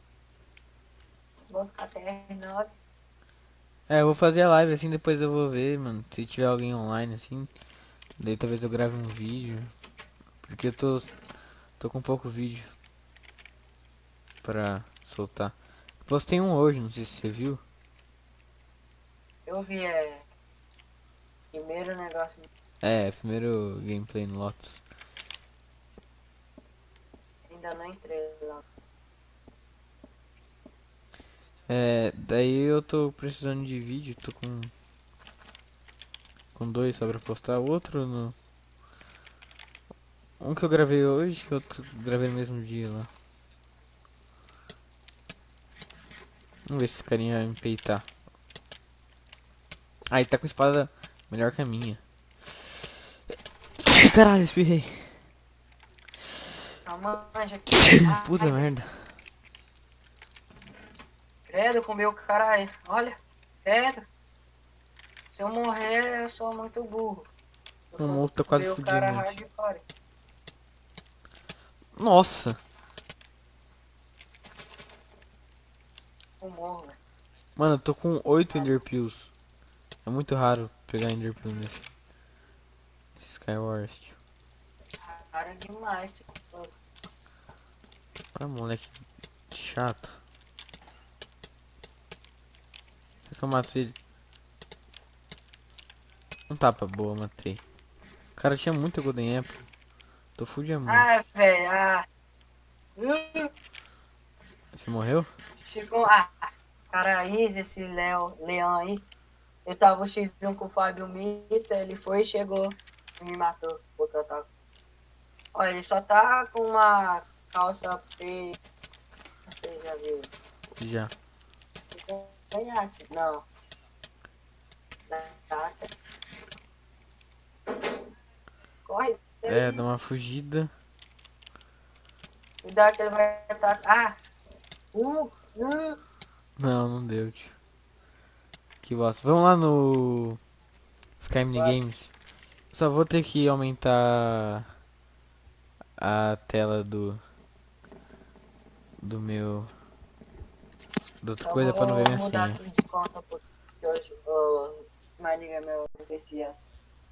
Vou ficar até 9. Eu vou fazer a live assim, depois eu vou ver, mano. Se tiver alguém online, assim. Daí talvez eu grave um vídeo. Porque eu tô com pouco vídeo pra soltar. Postei um hoje, não sei se você viu. Eu vi, primeiro negócio É, primeiro gameplay no Lotus. Ainda não entrei lá. É, daí eu tô precisando de vídeo, tô com dois só pra postar, outro no... Um que eu gravei hoje, outro que eu gravei no mesmo dia lá. Vamos ver se esse carinha vai me peitar. Ah, ele tá com espada melhor que a minha. Caralho, espirrei. A manja aqui. Puta merda. Credo, comeu o cara aí. Olha, credo. Se eu morrer, eu sou muito burro. O morto tá quase Comeu o fudindo, cara gente. hardcore. Nossa. Eu morro, velho. Mano, eu tô com 8 Enderpearls. É muito raro pegar Enderpeel nesse Skywars, tio. Cara demais, tipo. Ah, moleque chato. Será que eu mato ele? Um tapa, boa, matei. O cara tinha muita Golden Apple. Tô fudido muito. Ah, velho, Você morreu? Chegou, cara, Easy, esse Leão aí. Eu tava o X1 com o Fábio Mita, ele foi e chegou e me matou. Porque eu tava... Olha, ele só tá com uma calça preta. Você já viu? Já. Ganhar, tipo, não. Corre. É, dá uma fugida. Cuidado que ele vai atacar. Não, não deu, tio. Que bosta. Vamos lá no Sky Mini Games. Só vou ter que aumentar a tela do meu da outra Eu coisa pra não ver minha vou mudar senha. aqui de conta porque hoje o Marinha meu esqueci essa.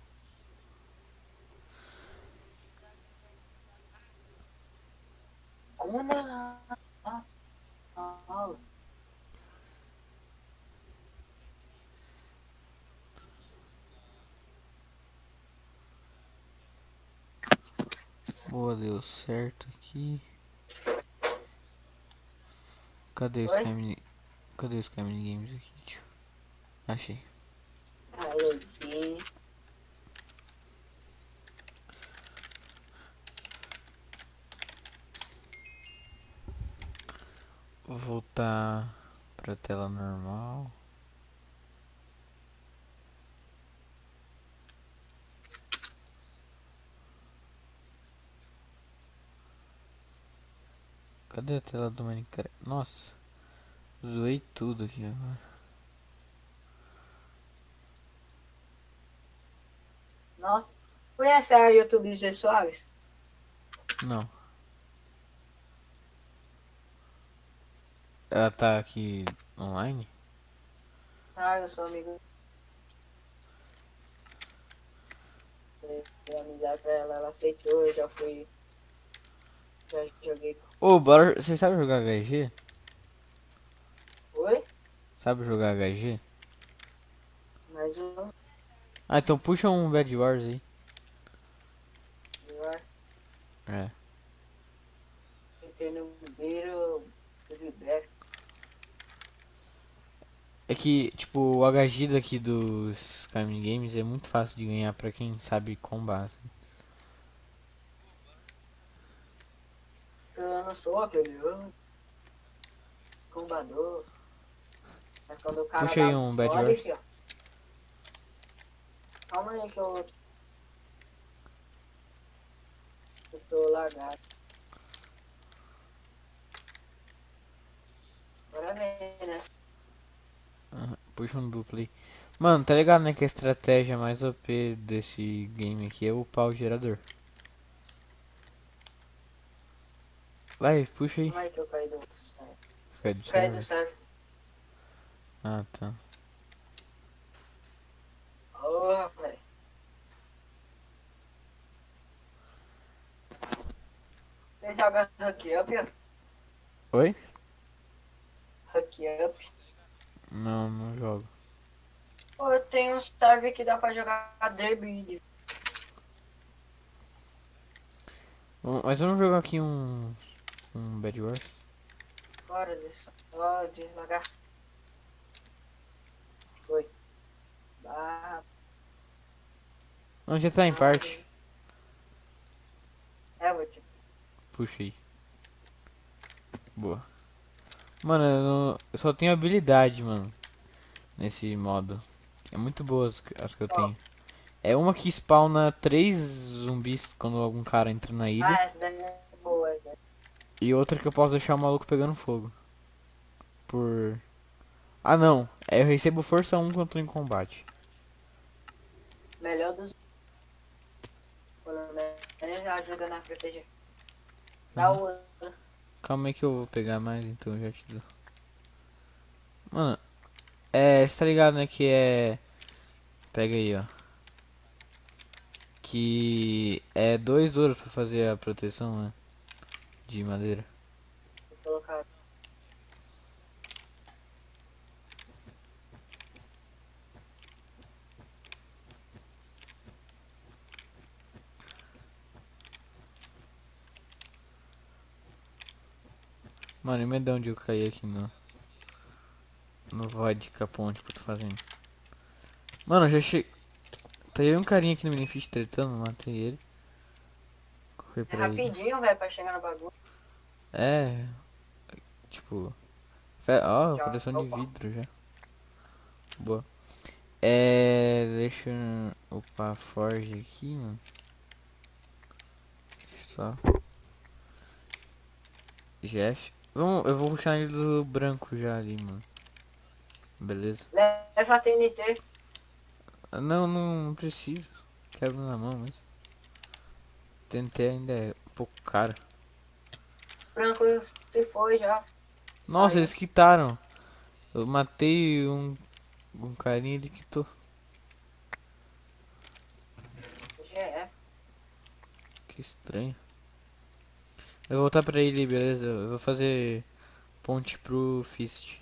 Como não? Nossa. Boa, deu certo aqui. Cadê o Oi? Sky Mini... Cadê o Sky Mini Games aqui, tio? Achei. Aí, Vou voltar pra tela normal. Cadê a tela do Minecraft? Nossa, zoei tudo aqui agora. nossa. Conhece a YouTube G Soares? Não. Ela tá aqui online? Ah, eu sou amigo. Dei amizade pra ela, ela aceitou, eu já fui. Já joguei. Ô, bora. Você sabe jogar HG? Oi? Sabe jogar HG? Mais um. Ah, então puxa um Bad Wars aí. Melhor. É. Entrei no Beiro. Feedback. É que, tipo, o HG daqui dos Sky Mini Games é muito fácil de ganhar pra quem sabe combar. Assim. Eu não sou aquele combador. Mas quando o cara Puxa aí dá um Bad olha Wars. aqui, ó. Calma aí que eu tô lagado. Bora ver, né? Puxa um duplo aí. Mano, tá ligado, né, que a estratégia mais OP desse game aqui é upar o gerador. Vai, puxa aí. Como é que eu caí do céu? Cai do Caí do server. céu. Ah, tá. Ô, rapaz. Você joga Huck Up, ó? Oi? Huck Up. Não, não jogo. Pô, tem um server que dá pra jogar Dread. Mas vamos jogar aqui um Bed Wars. Bora, só devagar. Foi. Ah, Onde já tá em parte? vou te. Puxa aí. Boa. Mano, eu só tenho habilidade, mano. Nesse modo. É muito boa as que eu tenho. É uma que spawna 3 zumbis quando algum cara entra na ilha. Ah, essa daí é boa, né? E outra que eu posso deixar o maluco pegando fogo. Por... Ah não, eu recebo força 1 quando tô em combate. Melhor dos. Pelo menos ajuda na proteger. Dá outra. Calma aí que eu vou pegar mais, então eu já te dou. Mano, você tá ligado, né, que é... Pega aí, ó. Que é 2 ouros pra fazer a proteção, né? De madeira. Vou colocar. Mano, e medão de eu cair aqui no vodka ponte que eu tô fazendo. Mano, já cheguei. Tá aí um carinha aqui no Minifish tretando, matei ele. Corri É pra ele. rapidinho, velho, pra chegar no bagulho. É, tipo. Ó, Já, proteção de opa. vidro já. Boa. Deixa eu upar a Forge aqui, mano. Só. Jeff. Eu vou puxar ele do branco já ali, mano. Beleza. Leva a TNT. Não, não preciso. Quebro na mão mesmo. TNT ainda é um pouco caro. Branco se foi já. Nossa, Saiu. eles quitaram. Eu matei um carinha, ele quitou. É. Que estranho. Eu vou voltar pra ele, beleza? Eu vou fazer ponte pro Fist.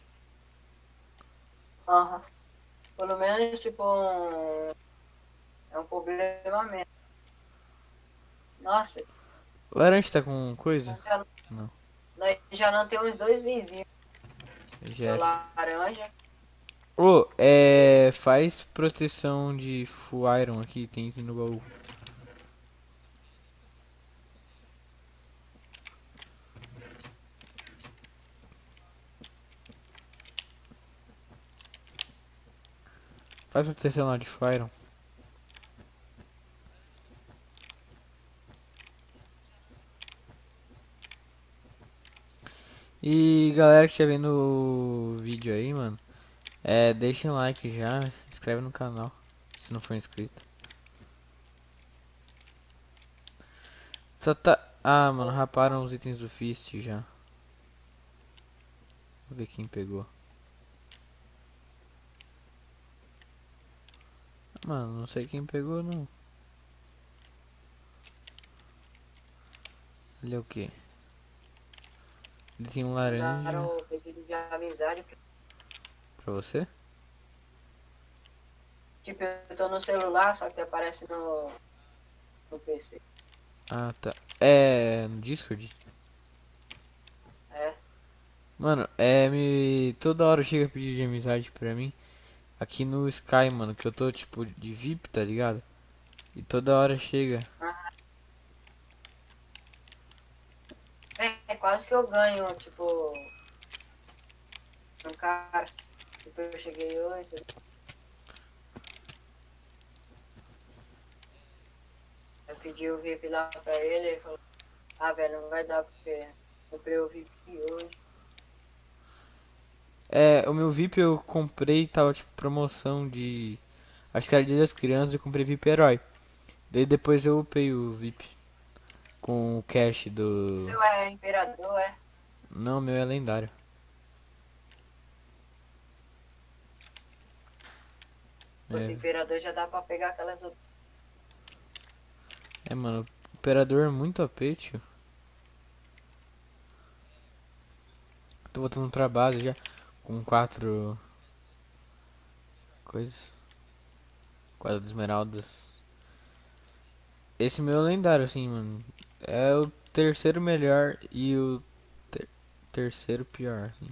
Aham. Pelo menos, tipo, é um problema mesmo. Nossa, Laranja tá com coisa? nós já, Não. nós já não temos 2 vizinhos. GF. Laranja. Ô, faz proteção de full iron aqui, tem item no baú. Faz proteção lá de full iron. E galera que estiver vendo o vídeo aí, mano, deixa um like já, se inscreve no canal, se não for inscrito. Só tá... Ah, mano, raparam os itens do Fist já. Vou ver quem pegou. Mano, não sei quem pegou, não. Ele é o que? Ele tem um laranja Mandaram o pedido de amizade. pra você? Tipo, eu tô no celular, só que aparece no PC. Ah, tá. No Discord? É. Mano, toda hora chega pedir de amizade pra mim. Aqui no Sky, mano, que eu tô tipo de VIP, tá ligado? E toda hora chega. É quase que eu ganho, tipo, um cara. Tipo, eu cheguei hoje. Eu pedi o VIP lá pra ele falou, ah, velho, não vai dar porque comprei o VIP hoje. O meu VIP eu comprei, tava tipo promoção de... Acho que era Dia das Crianças, eu comprei VIP Herói. Daí depois eu upei o VIP. Com o cash O do... seu é imperador, é? Não, o meu é lendário. Esse imperador já dá pra pegar aquelas outras. Mano, o operador é muito OP, tio. Tô voltando pra base já. Com 4 coisas. 4 esmeraldas. Esse meu é lendário, assim, mano. É o terceiro melhor e o terceiro pior, assim.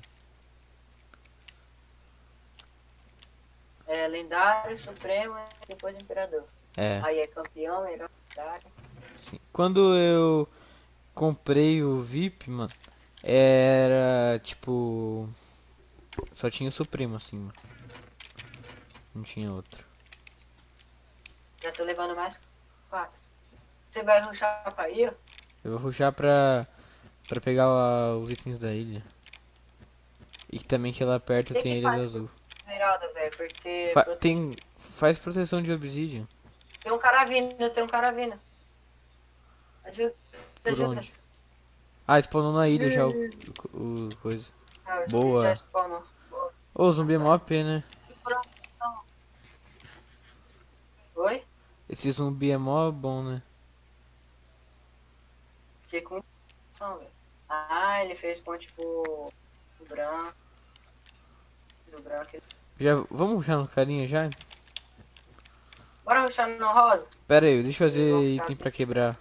É lendário, supremo e depois imperador. É, Aí é campeão, herói, lendário. sim. Quando eu comprei o VIP, mano, era tipo. Só tinha o Supremo, assim, mano. Não tinha outro. Já tô levando mais 4. Você vai rushar pra aí, ó? Eu vou rushar pra pegar os itens da ilha. E também que lá perto Tem tem a que Ilha do faz Azul. esmeralda, velho, porque Faz proteção de obsidian. tem um cara vindo. Ajuda, Por ajuda. onde? Ah, spawnou na ilha já o coisa. Ah, o zumbi já Boa. spawnou. Boa. Ô, o zumbi é mó AP, né? Que coração. Oi? Esse zumbi é mó bom, né? Fiquei com coração, velho. Ah, ele fez ponte pro branco. Do branco. Já, vamos rushar no carinha já? Bora rushar no rosa? Pera aí, deixa eu Eles vão fazer ficar item assim. pra quebrar.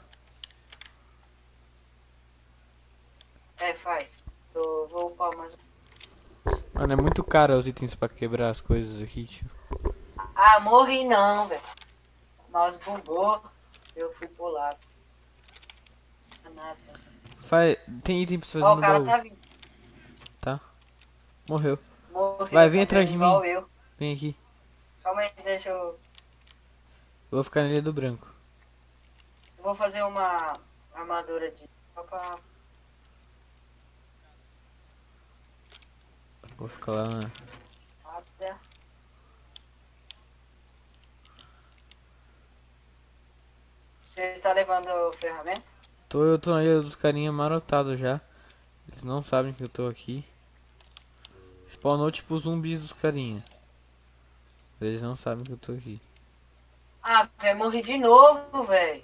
É, faz. Eu vou upar mais. Mano, é muito caro os itens pra quebrar as coisas aqui, tio. Ah, morri não, velho. O mouse bugou. Eu fui pro lado. Nada. Tem item pra você fazer Ó, o no cara baú, tá vindo. tá? Morreu. Morreu. Vai, vem tá atrás de vindo igual mim. eu. Vem aqui. Calma aí, deixa eu... Eu vou ficar na Ilha do Branco. Eu vou fazer uma armadura de... Opa. Vou ficar lá na... Rápida. Você tá levando ferramenta? Eu tô na Ilha dos carinha marotado já. Eles não sabem que eu tô aqui. Spawnou tipo os zumbis dos carinha. Eles não sabem que eu tô aqui. Ah, velho, morri de novo, velho.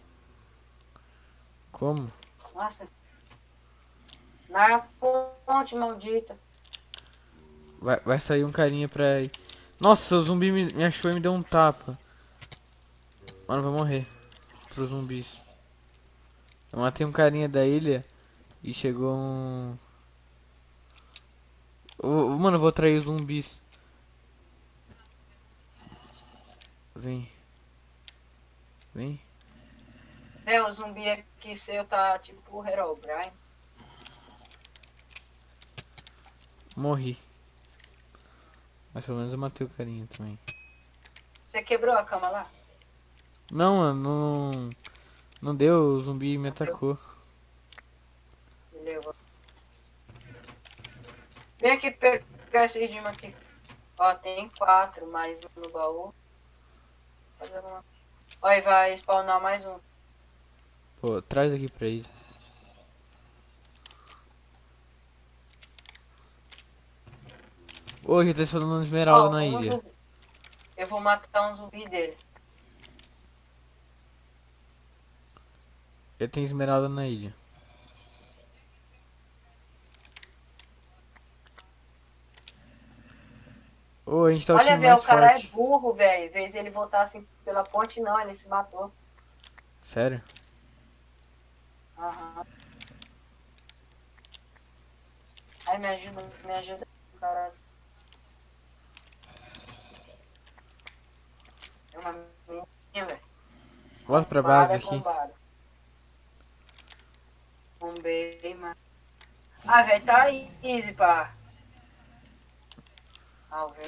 Como? Nossa. Na ponte maldita. Vai sair um carinha pra ir. Nossa, o zumbi me achou e me deu um tapa. Mano, vai morrer. Pros zumbis. Eu matei um carinha da ilha e chegou um... Mano, eu vou atrair os zumbis. Vem. Vem. É, o zumbi aqui seu tá tipo o Herobrine. Morri. Mas pelo menos eu matei o carinha também. Você quebrou a cama lá? Não, mano, não deu. O zumbi me atacou. Me levou. Vem aqui pegar esse gema aqui. Ó, tem 4, mais um no baú. Fazer uma... Ó, e vai spawnar mais um. Pô, traz aqui pra ele. Ô, já tá spawnando esmeralda Ó, na um ilha. zumbi. Eu vou matar um zumbi dele. Já tem esmeralda na ilha. Ô, a gente tá o Olha, time velho, mais o cara é forte. burro, velho. Em vez de ele voltar assim pela ponte, não, ele se matou. Sério? Aham. Ai, me ajuda, caralho. É uma menina, velho. Volta pra base aqui. Combada. Bombei, mano. Ah, velho, tá easy, pá. Ah, velho.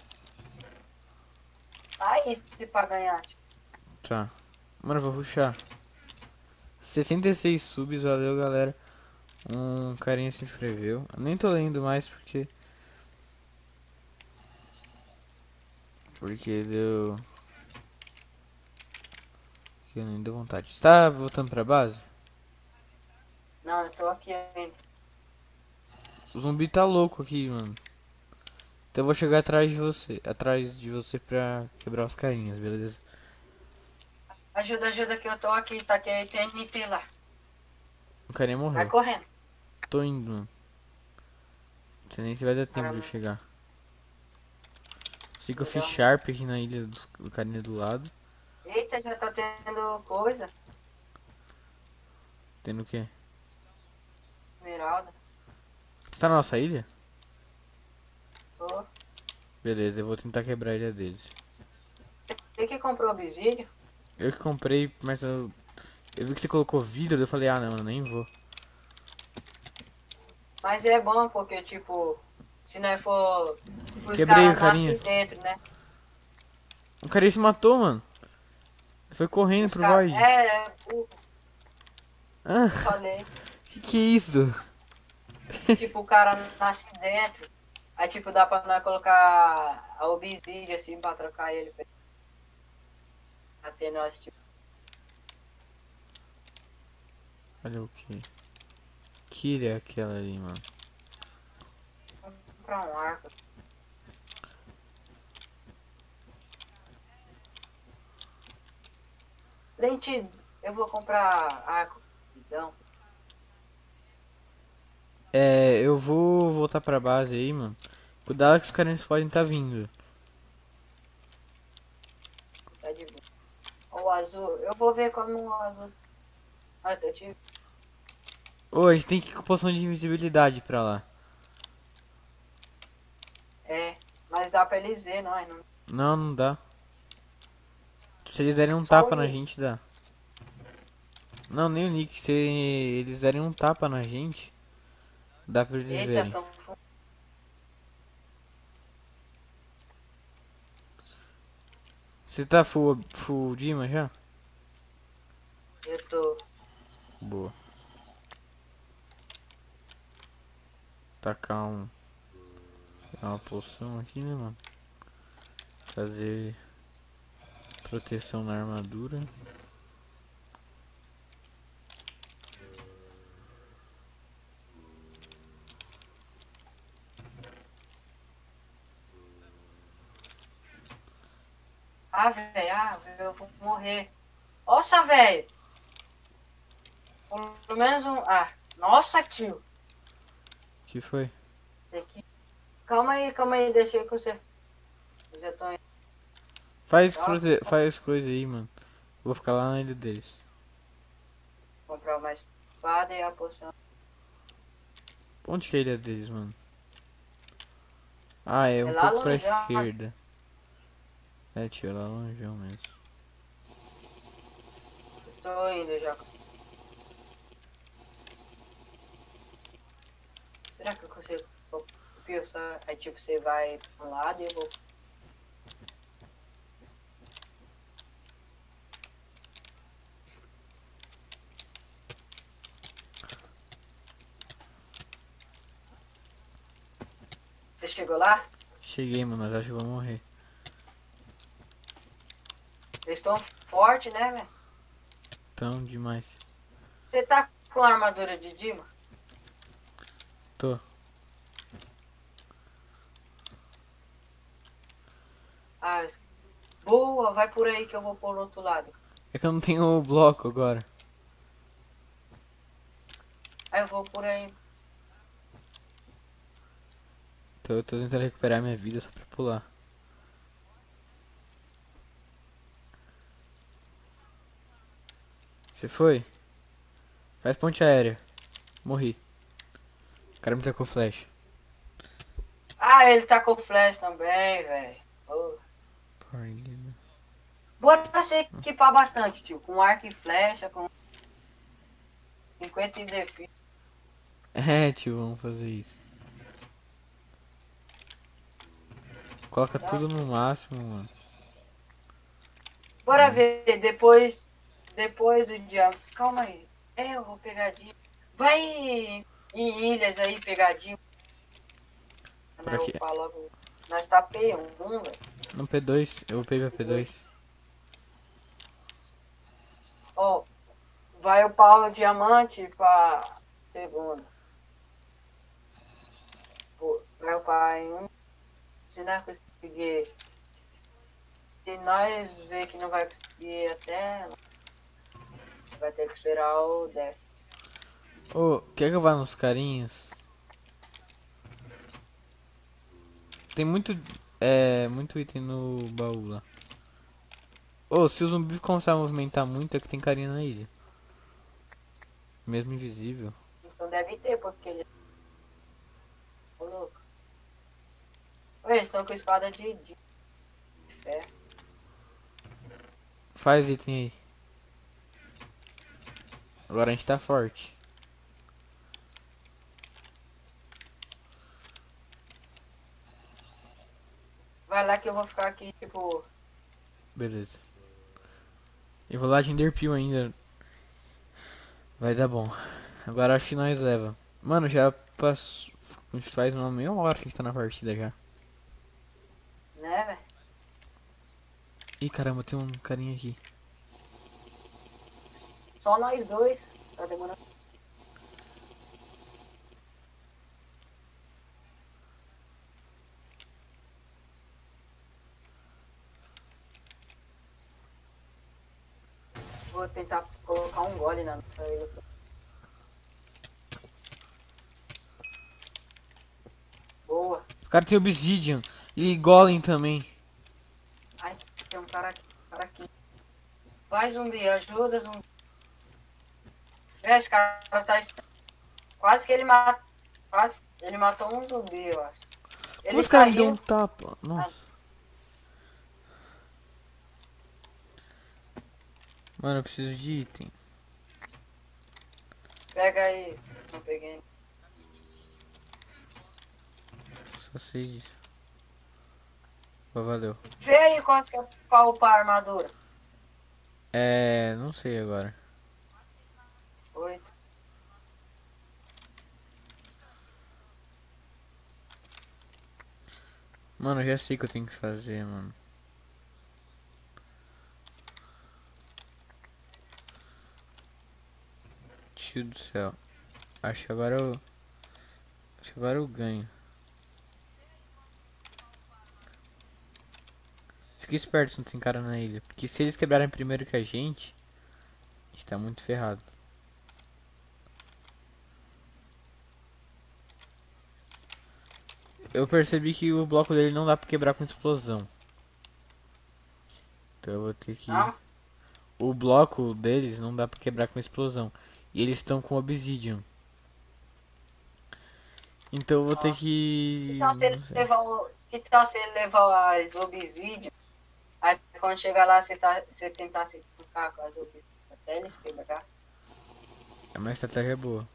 Tá easy pra ganhar. Tá. Mano, eu vou rushar. 66 subs, valeu, galera. Um carinha se inscreveu. Eu nem tô lendo mais porque... Porque deu... Que nem deu vontade. Você tá voltando pra base? Não, eu tô aqui ainda. O zumbi tá louco aqui, mano. Então eu vou chegar atrás de você. Atrás de você pra quebrar os carinhas, beleza? Ajuda, ajuda que eu tô aqui, tá aqui a TNT lá. O carinha Vai morreu. correndo. Tô indo, mano. Não sei nem se vai dar tempo de eu chegar. Sei que eu fiz Sharp aqui na ilha do carinha do lado. Eita, já tá tendo coisa. Tendo o quê? Esmeralda. Você tá na nossa ilha? Tô. Beleza, eu vou tentar quebrar a ilha deles. Você que comprou obsidian? Eu que comprei, mas eu vi que você colocou vidro, eu falei, ah não, eu nem vou. Mas é bom porque, tipo, se nós for. Os Quebrei o caras carinha. nascem dentro, né? O cara se matou, mano. Ele foi correndo Os pro caras. Void. Eu Ah, falei. que é isso? Tipo, o cara nasce dentro. Aí, tipo, dá pra nós colocar a obsidian assim pra trocar ele. Pra ter nós, tipo. Olha o que. Que ilha é aquela ali, mano? Comprar um arco. Lente, eu vou comprar arco. Então, É, eu vou voltar pra base aí, mano. Cuidado que os caras podem tá vindo. tá de boa. O azul, eu vou ver como o azul. Ah, tá de. Ô, a gente tem que ir com poção de invisibilidade pra lá. É, mas dá pra eles verem, nós não. Não, não dá. Se eles derem um Só tapa o na Nick. gente, dá. Não, nem o Nick. Se eles derem um tapa na gente, dá pra eles Eita, verem. tão. Você tá full Dima já? Eu tô. Boa. Tacar uma poção aqui, né, mano? Fazer proteção na armadura. Velho, eu vou morrer. Nossa, velho. Pelo menos um. Ah, nossa, tio. Que foi? Aqui. Calma aí, deixa eu que você. Eu já tô indo. Faz coisa aí, mano. Vou ficar lá na ilha deles. Comprar uma espada e a poção. Onde que é a ilha deles, mano? Ah, é um É lá pouco pra longe, ó. esquerda. É, tio, é lá longeão mesmo. Tô indo já. Será que eu consigo? Aí tipo, você vai pra um lado e eu vou. Você chegou lá? Cheguei, mano, mas acho que eu vou morrer. Eles estão fortes, né, velho? Tão demais. Você tá com a armadura de Dima? Tô. Ah, boa, vai por aí que eu vou por outro lado. É que eu não tenho o bloco agora. Aí eu vou por aí. Então eu tô tentando recuperar minha vida só pra pular. Você foi? Faz ponte aérea. Morri. O cara me tacou flash. Ah, ele tá com flash também, velho. Oh. Bora você equipar bastante, tio. Com arco e flecha, com 50 de defesa. É, tio, vamos fazer isso. Coloca tudo no máximo, mano. Bora ver, depois do dia. Calma aí. Eu vou pegadinho. Vai em ilhas aí, pegadinho. Pra quê? Logo. Nós tá P1, velho. No P2, eu upei pra P2. Ó, vai o Paulo Diamante pra segunda. Pô, vai upar em um. Se nós conseguir. Se nós ver que não vai conseguir até. Vai ter que esperar o 10. Ô, quer que eu vá nos carinhas? Tem muito item no baú lá. Ô, se o zumbi começar a movimentar muito, é que tem carinha na ilha. Mesmo invisível. Então deve ter, porque ele. Ô, louco. Oi, eles estão com espada de ferro. Faz item aí. Agora a gente tá forte. Vai lá que eu vou ficar aqui, tipo. Beleza. Eu vou lá de Enderpeel ainda. Vai dar bom. Agora acho que nós leva. Mano, já passou. A gente faz uma meia hora que a gente tá na partida já. Né, velho? Ih, caramba, tem um carinha aqui. Só nós dois. Tá demorando. Vou tentar colocar um gole na nossa ilha. Boa. O cara tem Obsidian. E Golem também. Ai, tem um cara aqui. Cara aqui. Vai, zumbi, ajuda, zumbi. Esse cara tá. Quase que ele mata. Quase. Ele matou um zumbi, eu acho. Como Ele os caras me deu saiu. um tapa? Nossa. Mano, eu preciso de item. Pega aí. Não peguei. Só sei disso. Pô, valeu. Vê aí quanto que é pra upar a armadura. Não sei agora. 8. Mano, eu já sei o que eu tenho que fazer, mano. Tio do céu. Acho que agora eu. Acho que agora eu ganho. Fica esperto se não tem cara na ilha. Porque se eles quebrarem primeiro que a gente tá muito ferrado. Eu percebi que o bloco dele não dá pra quebrar com explosão. Então eu vou ter que... Não? O bloco deles não dá pra quebrar com explosão. E eles estão com obsidian. Então eu vou ter que... Então se ele não sei. levar o. Que tal se ele levar as obsidian? Aí quando chegar lá você tentar se ficar com as obsidian até eles quebrar. É uma estratégia boa.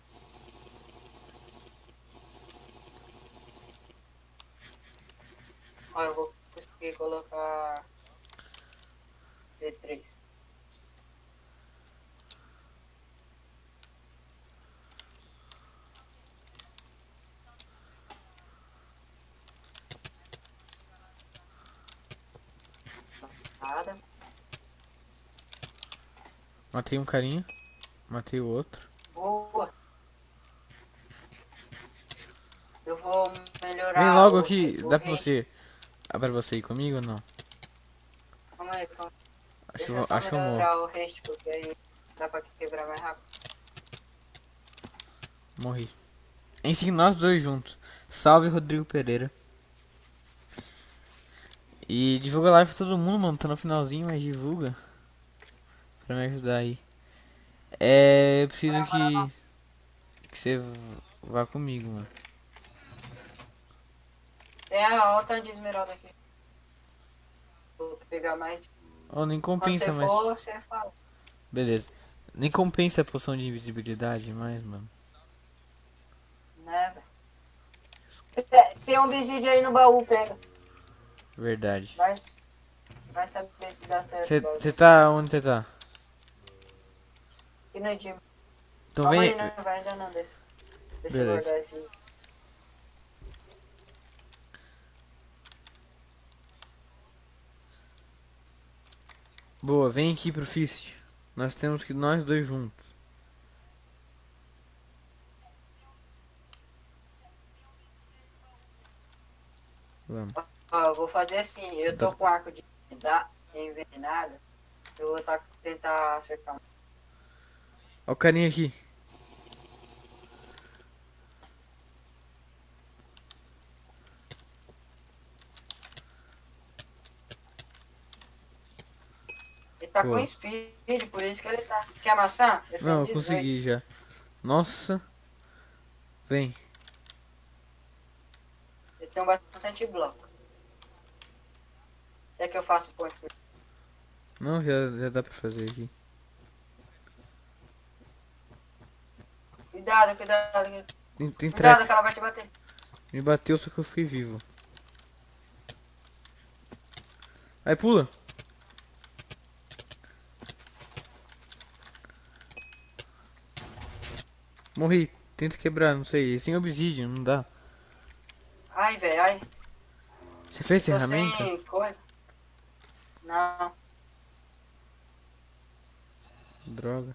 Ó, eu vou conseguir colocar C3. Nada. Matei um carinha. Matei o outro. Boa. Eu vou melhorar. Vem logo o aqui. Dá pra recorrente. você... Dá pra você ir comigo ou não? Calma aí, calma. Acho que Deixa eu, eu só acho que eu morro. melhorar o haste, porque aí dá pra quebrar mais rápido. Morri. Ensine nós dois juntos. Salve, Rodrigo Pereira. E divulga a live pra todo mundo, mano. Tá no finalzinho, mas divulga. Pra me ajudar aí. Eu preciso que você vá comigo, mano. Tem a alta de esmeralda aqui. Vou pegar mais. Oh, nem Quando compensa você mais. for, você fala. Beleza. Nem compensa a poção de invisibilidade mais, mano. Né, velho? Tem um obsidian aí no baú, pega. Verdade. Vai saber se dá certo. Você tá onde você tá? Aqui no time. Então Calma vem. aí, não vai ainda não, deixa eu Beleza. guardar esse. Boa, vem aqui pro Fist. Nós temos que ir nós dois juntos. Vamos. Ó, eu vou fazer assim, eu tô com arco de envenenado. Eu vou tentar acertar um. Ó o carinha aqui. Ele tá Boa. com speed, por isso que ele tá. Quer maçã? Eu tenho Não, eu 18. consegui já. Nossa. Vem. Eu tenho bastante bloco. É que eu faço ponte. Não, já dá pra fazer aqui. Cuidado, cuidado. Tem Cuidado trap. que ela vai te bater. Me bateu, só que eu fiquei vivo. Aí pula. Morri. Tenta quebrar, não sei. Sem obsidian, não dá. Ai, velho, ai. Você fez Tô ferramenta? sem coisa. Não. Droga.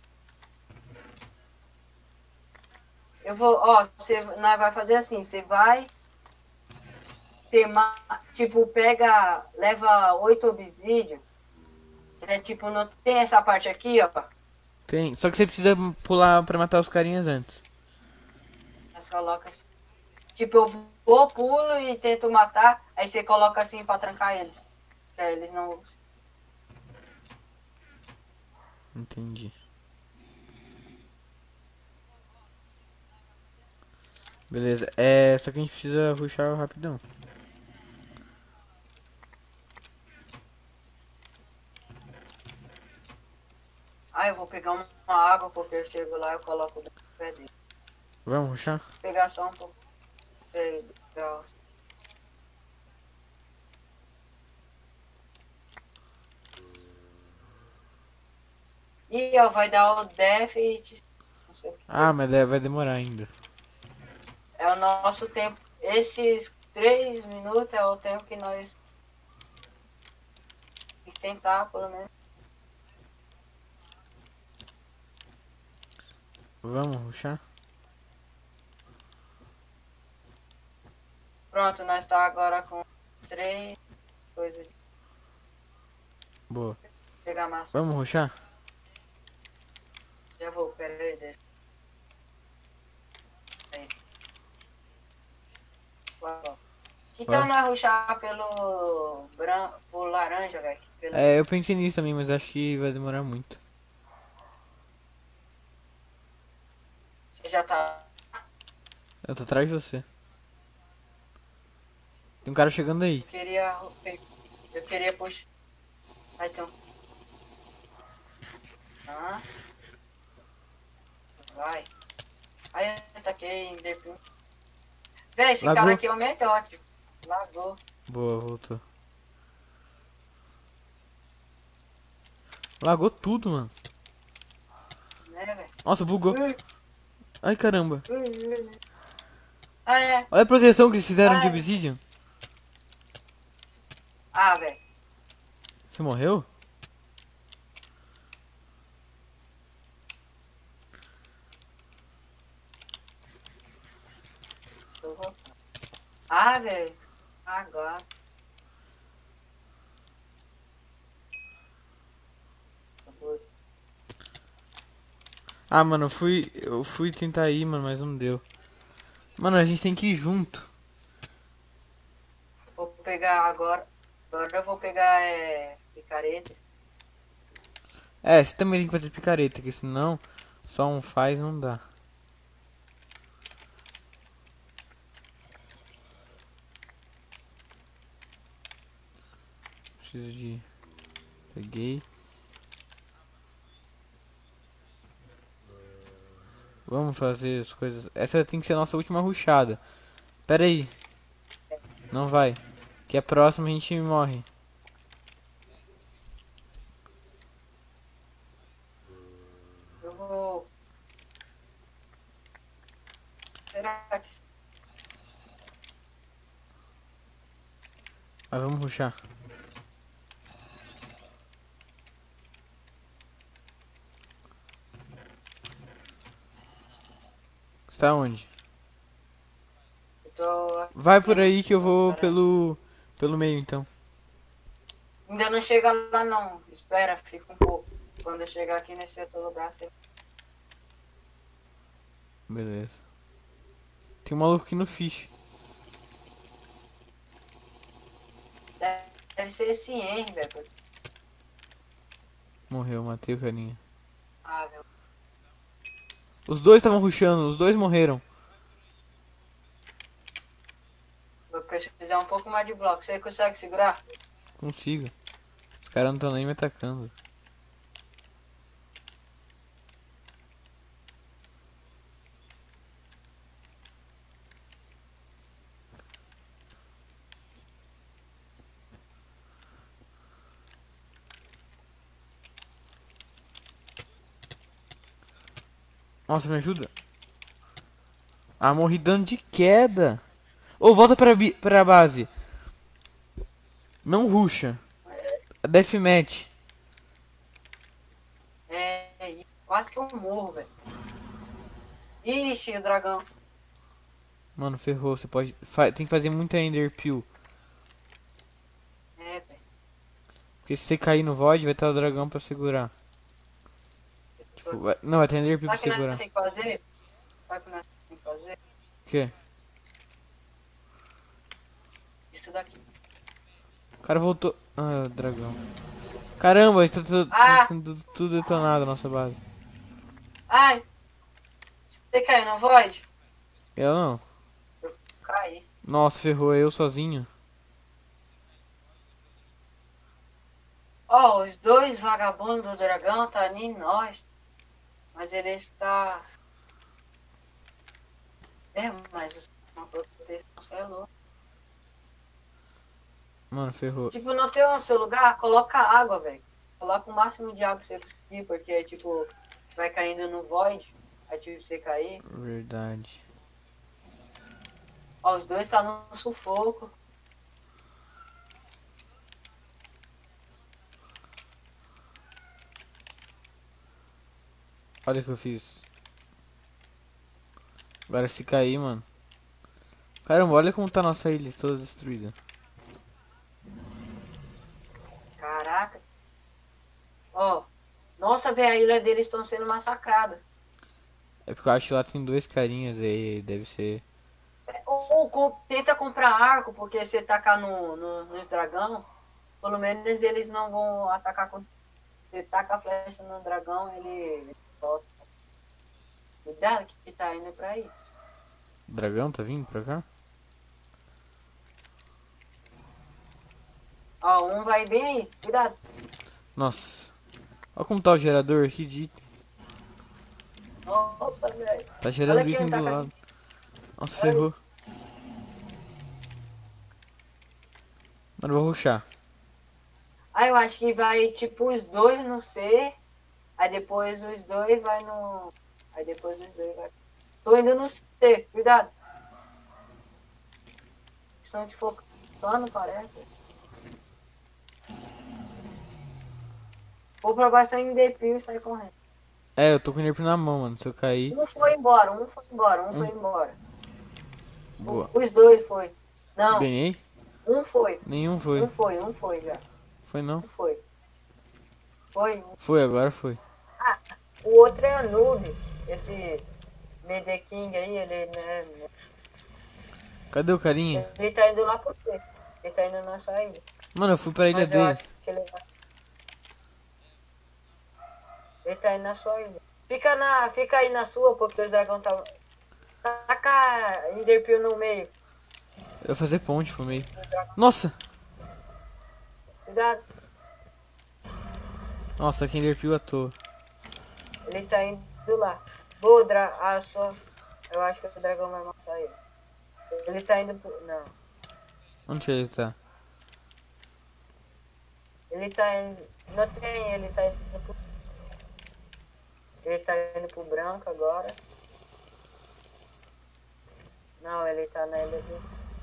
Eu vou, ó, nós vai fazer assim, você vai, tipo, pega, leva 8 obsídio, tipo, não tem essa parte aqui, ó, Tem. Só que você precisa pular pra matar os carinhas antes. você coloca assim, tipo, eu vou, pulo e tento matar, aí você coloca assim pra trancar eles, pra eles não, Entendi. Beleza. Só que a gente precisa rushar rapidão. eu vou pegar uma água, porque eu chego lá e eu coloco dentro do pé dele, Vamos rushar? vou pegar só um pouco, legal. E ó, vai dar o déficit, não sei o que. Ah, mas vai demorar ainda. É o nosso tempo. Esses 3 minutos é o tempo que nós tem que tentar, pelo menos. Vamos rushar? Pronto, nós tá agora com 3 coisas de Boa. pegar massa. Vamos rushar? Já vou, pera aí, deixa. Aí. Uau. Que tal nós rushar pelo branco, pelo laranja, velho? Eu pensei nisso também, mas acho que vai demorar muito. Você já tá. Eu tô atrás de você. Tem um cara chegando aí. Eu queria puxar. Aí tem um. Ah. Vai. Aí eu taquei, definitivamente. Véi, esse Lagou. cara aqui é o melhor, tipo. Lagou. Boa, voltou. Lagou tudo, mano. Né, velho? Nossa, bugou. Ai, caramba. Ah, é. Olha a proteção que eles fizeram de Ai. obsidian. Ah, velho. Você morreu? Tô voltando. Ah, velho. Agora. Ah, mano, eu fui tentar ir, mano, mas não deu. Mano, a gente tem que ir junto. Vou pegar agora. Agora eu vou pegar picaretas. Você também tem que fazer picareta, que senão só um faz não dá. Preciso de... Peguei. Vamos fazer as coisas. Essa tem que ser a nossa última rushada. Pera aí. Não vai. Que a próxima a gente morre. Eu vou. Será que. Mas vamos rushar. Você tá onde? Eu tô. Vai por aí que eu vou pelo meio então. Ainda não chega lá, não. Espera, fica um pouco. Quando eu chegar aqui nesse outro lugar, você. Beleza. Tem um maluco aqui no fish. Deve ser esse Henry, velho. Morreu, matei o carinha. Ah, meu. Os dois estavam rushando, os dois morreram. Vou precisar um pouco mais de bloco. Você consegue segurar? Consigo. Os caras não estão nem me atacando. Nossa, me ajuda. Ah, morri dano de queda. Ô, volta pra base. Não rusha. Deathmatch. Quase que eu morro, velho. Ixi, o dragão. Mano, ferrou. Você pode... Tem que fazer muita Ender Peel. É, velho. Porque se você cair no Void, vai estar o dragão pra segurar. Tipo, não, vai ter Ender Peel pra Sabe o que nós segurar. temos que fazer? Sabe o que nós temos que fazer? O quê? Isso daqui. O cara voltou. Ah, dragão. Caramba, está sendo tudo detonado a nossa base. Ai! Você caiu no Void? Eu não. Eu caí. Nossa, ferrou, eu sozinho. Ó, os dois vagabundos do dragão tá ali em nós. Mas ele está... mas uma proteção, você é louco. Mano, ferrou. Tipo, não tem um seu lugar, coloca água, velho. Coloca o máximo de água que você conseguir, porque, tipo, vai caindo no void, aí tipo, você cair. Verdade. Ó, os dois tá no sufoco. Olha o que eu fiz. Agora se cair, mano. Caramba, olha como tá nossa ilha toda destruída. Caraca. Ó, nossa, velho, a ilha deles estão sendo massacrada. É porque eu acho que lá tem dois carinhas aí, deve ser. Tenta comprar arco, porque se tacar nos dragão, pelo menos eles não vão atacar com. Você taca a flecha no dragão, ele solta. Cuidado que tá indo pra aí. O dragão tá vindo pra cá? Ó, um vai bem aí, cuidado. Nossa. Olha como tá o gerador aqui de item. Nossa, velho. Tá gerando Olha quem item tá do caindo. lado. Nossa, ferrou. Mano, eu vou rushar. Ah, eu acho que vai tipo os dois no C, aí depois os dois vai no. Aí depois os dois vai. Tô indo no C, cuidado. Estão te focando, parece. Vou pra baixo em DP e sair correndo. É, eu tô com o nerf na mão, mano. Se eu cair. Um foi embora, um foi embora. Boa. Os dois foi. Não, Ganhei? um foi. Nenhum foi. Um foi já. Foi não? Um foi. Foi. Foi, agora foi. O outro é a noob. Esse Medeking aí, ele, né? Cadê o carinha? Ele tá indo lá pra você. Ele tá indo na sua ilha. Mano, eu fui pra ilha Mas eu dele. acho que ele vai. Ele tá indo na sua ilha. Fica aí na sua, porque os dragões tá. Taca Enderpeel no meio. Eu vou fazer ponte pro meio. Nossa! Cuidado. Nossa, aqui Enderpeel à toa. Ele tá indo lá. Boa, a sua. Eu acho que o dragão vai matar ele. Ele tá indo pro. Não. Onde ele tá? Ele tá indo. Não tem, ele tá indo pro. Ele tá indo pro branco agora. Não, ele tá na ilha do.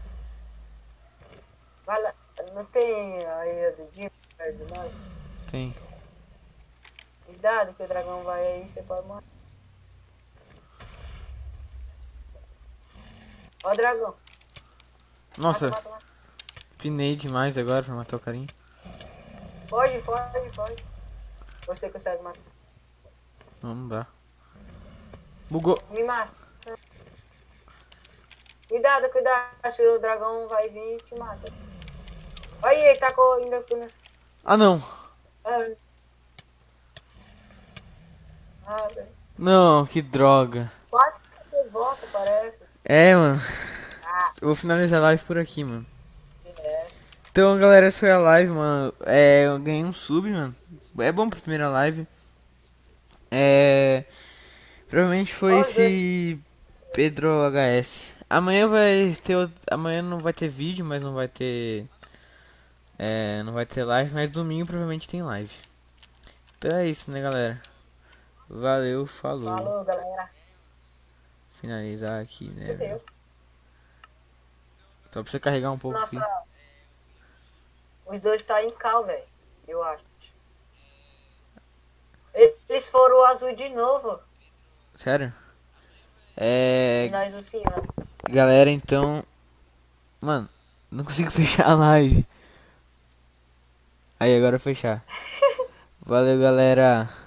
Vai lá. Não tem a ilha do Jim perto de nós? Tem. Cuidado que o dragão vai aí, você pode matar. Ó o dragão. Nossa, Mata. pinei demais agora pra matar o carinha. Foge. Você consegue matar. Não, não dá. Bugou. Me mata. Cuidado, se o dragão vai vir e te mata. Olha aí, ele tacou ainda aqui no. Ah, não. Ah, velho. Não, que droga. Quase que você volta, parece. É, mano. Ah, Eu vou finalizar a live por aqui, mano. é. Então, galera, essa foi a live, mano. Eu ganhei um sub, mano. É bom pra primeira live. Provavelmente foi Vamos ver. esse Pedro HS. Amanhã vai ter. Amanhã não vai ter vídeo, mas não vai ter. Não vai ter live, mas domingo provavelmente tem live. Então é isso, né, galera? Valeu, falou. Falou, galera. Finalizar aqui, né, velho? Fudeu. Só pra você carregar um pouco aqui. Nossa, os dois tá em cal, velho. Eu acho. Eles foram o azul de novo. Sério? E nós o ciano. Galera, então. Mano, não consigo fechar a live. Aí, agora eu fechar. Valeu, galera.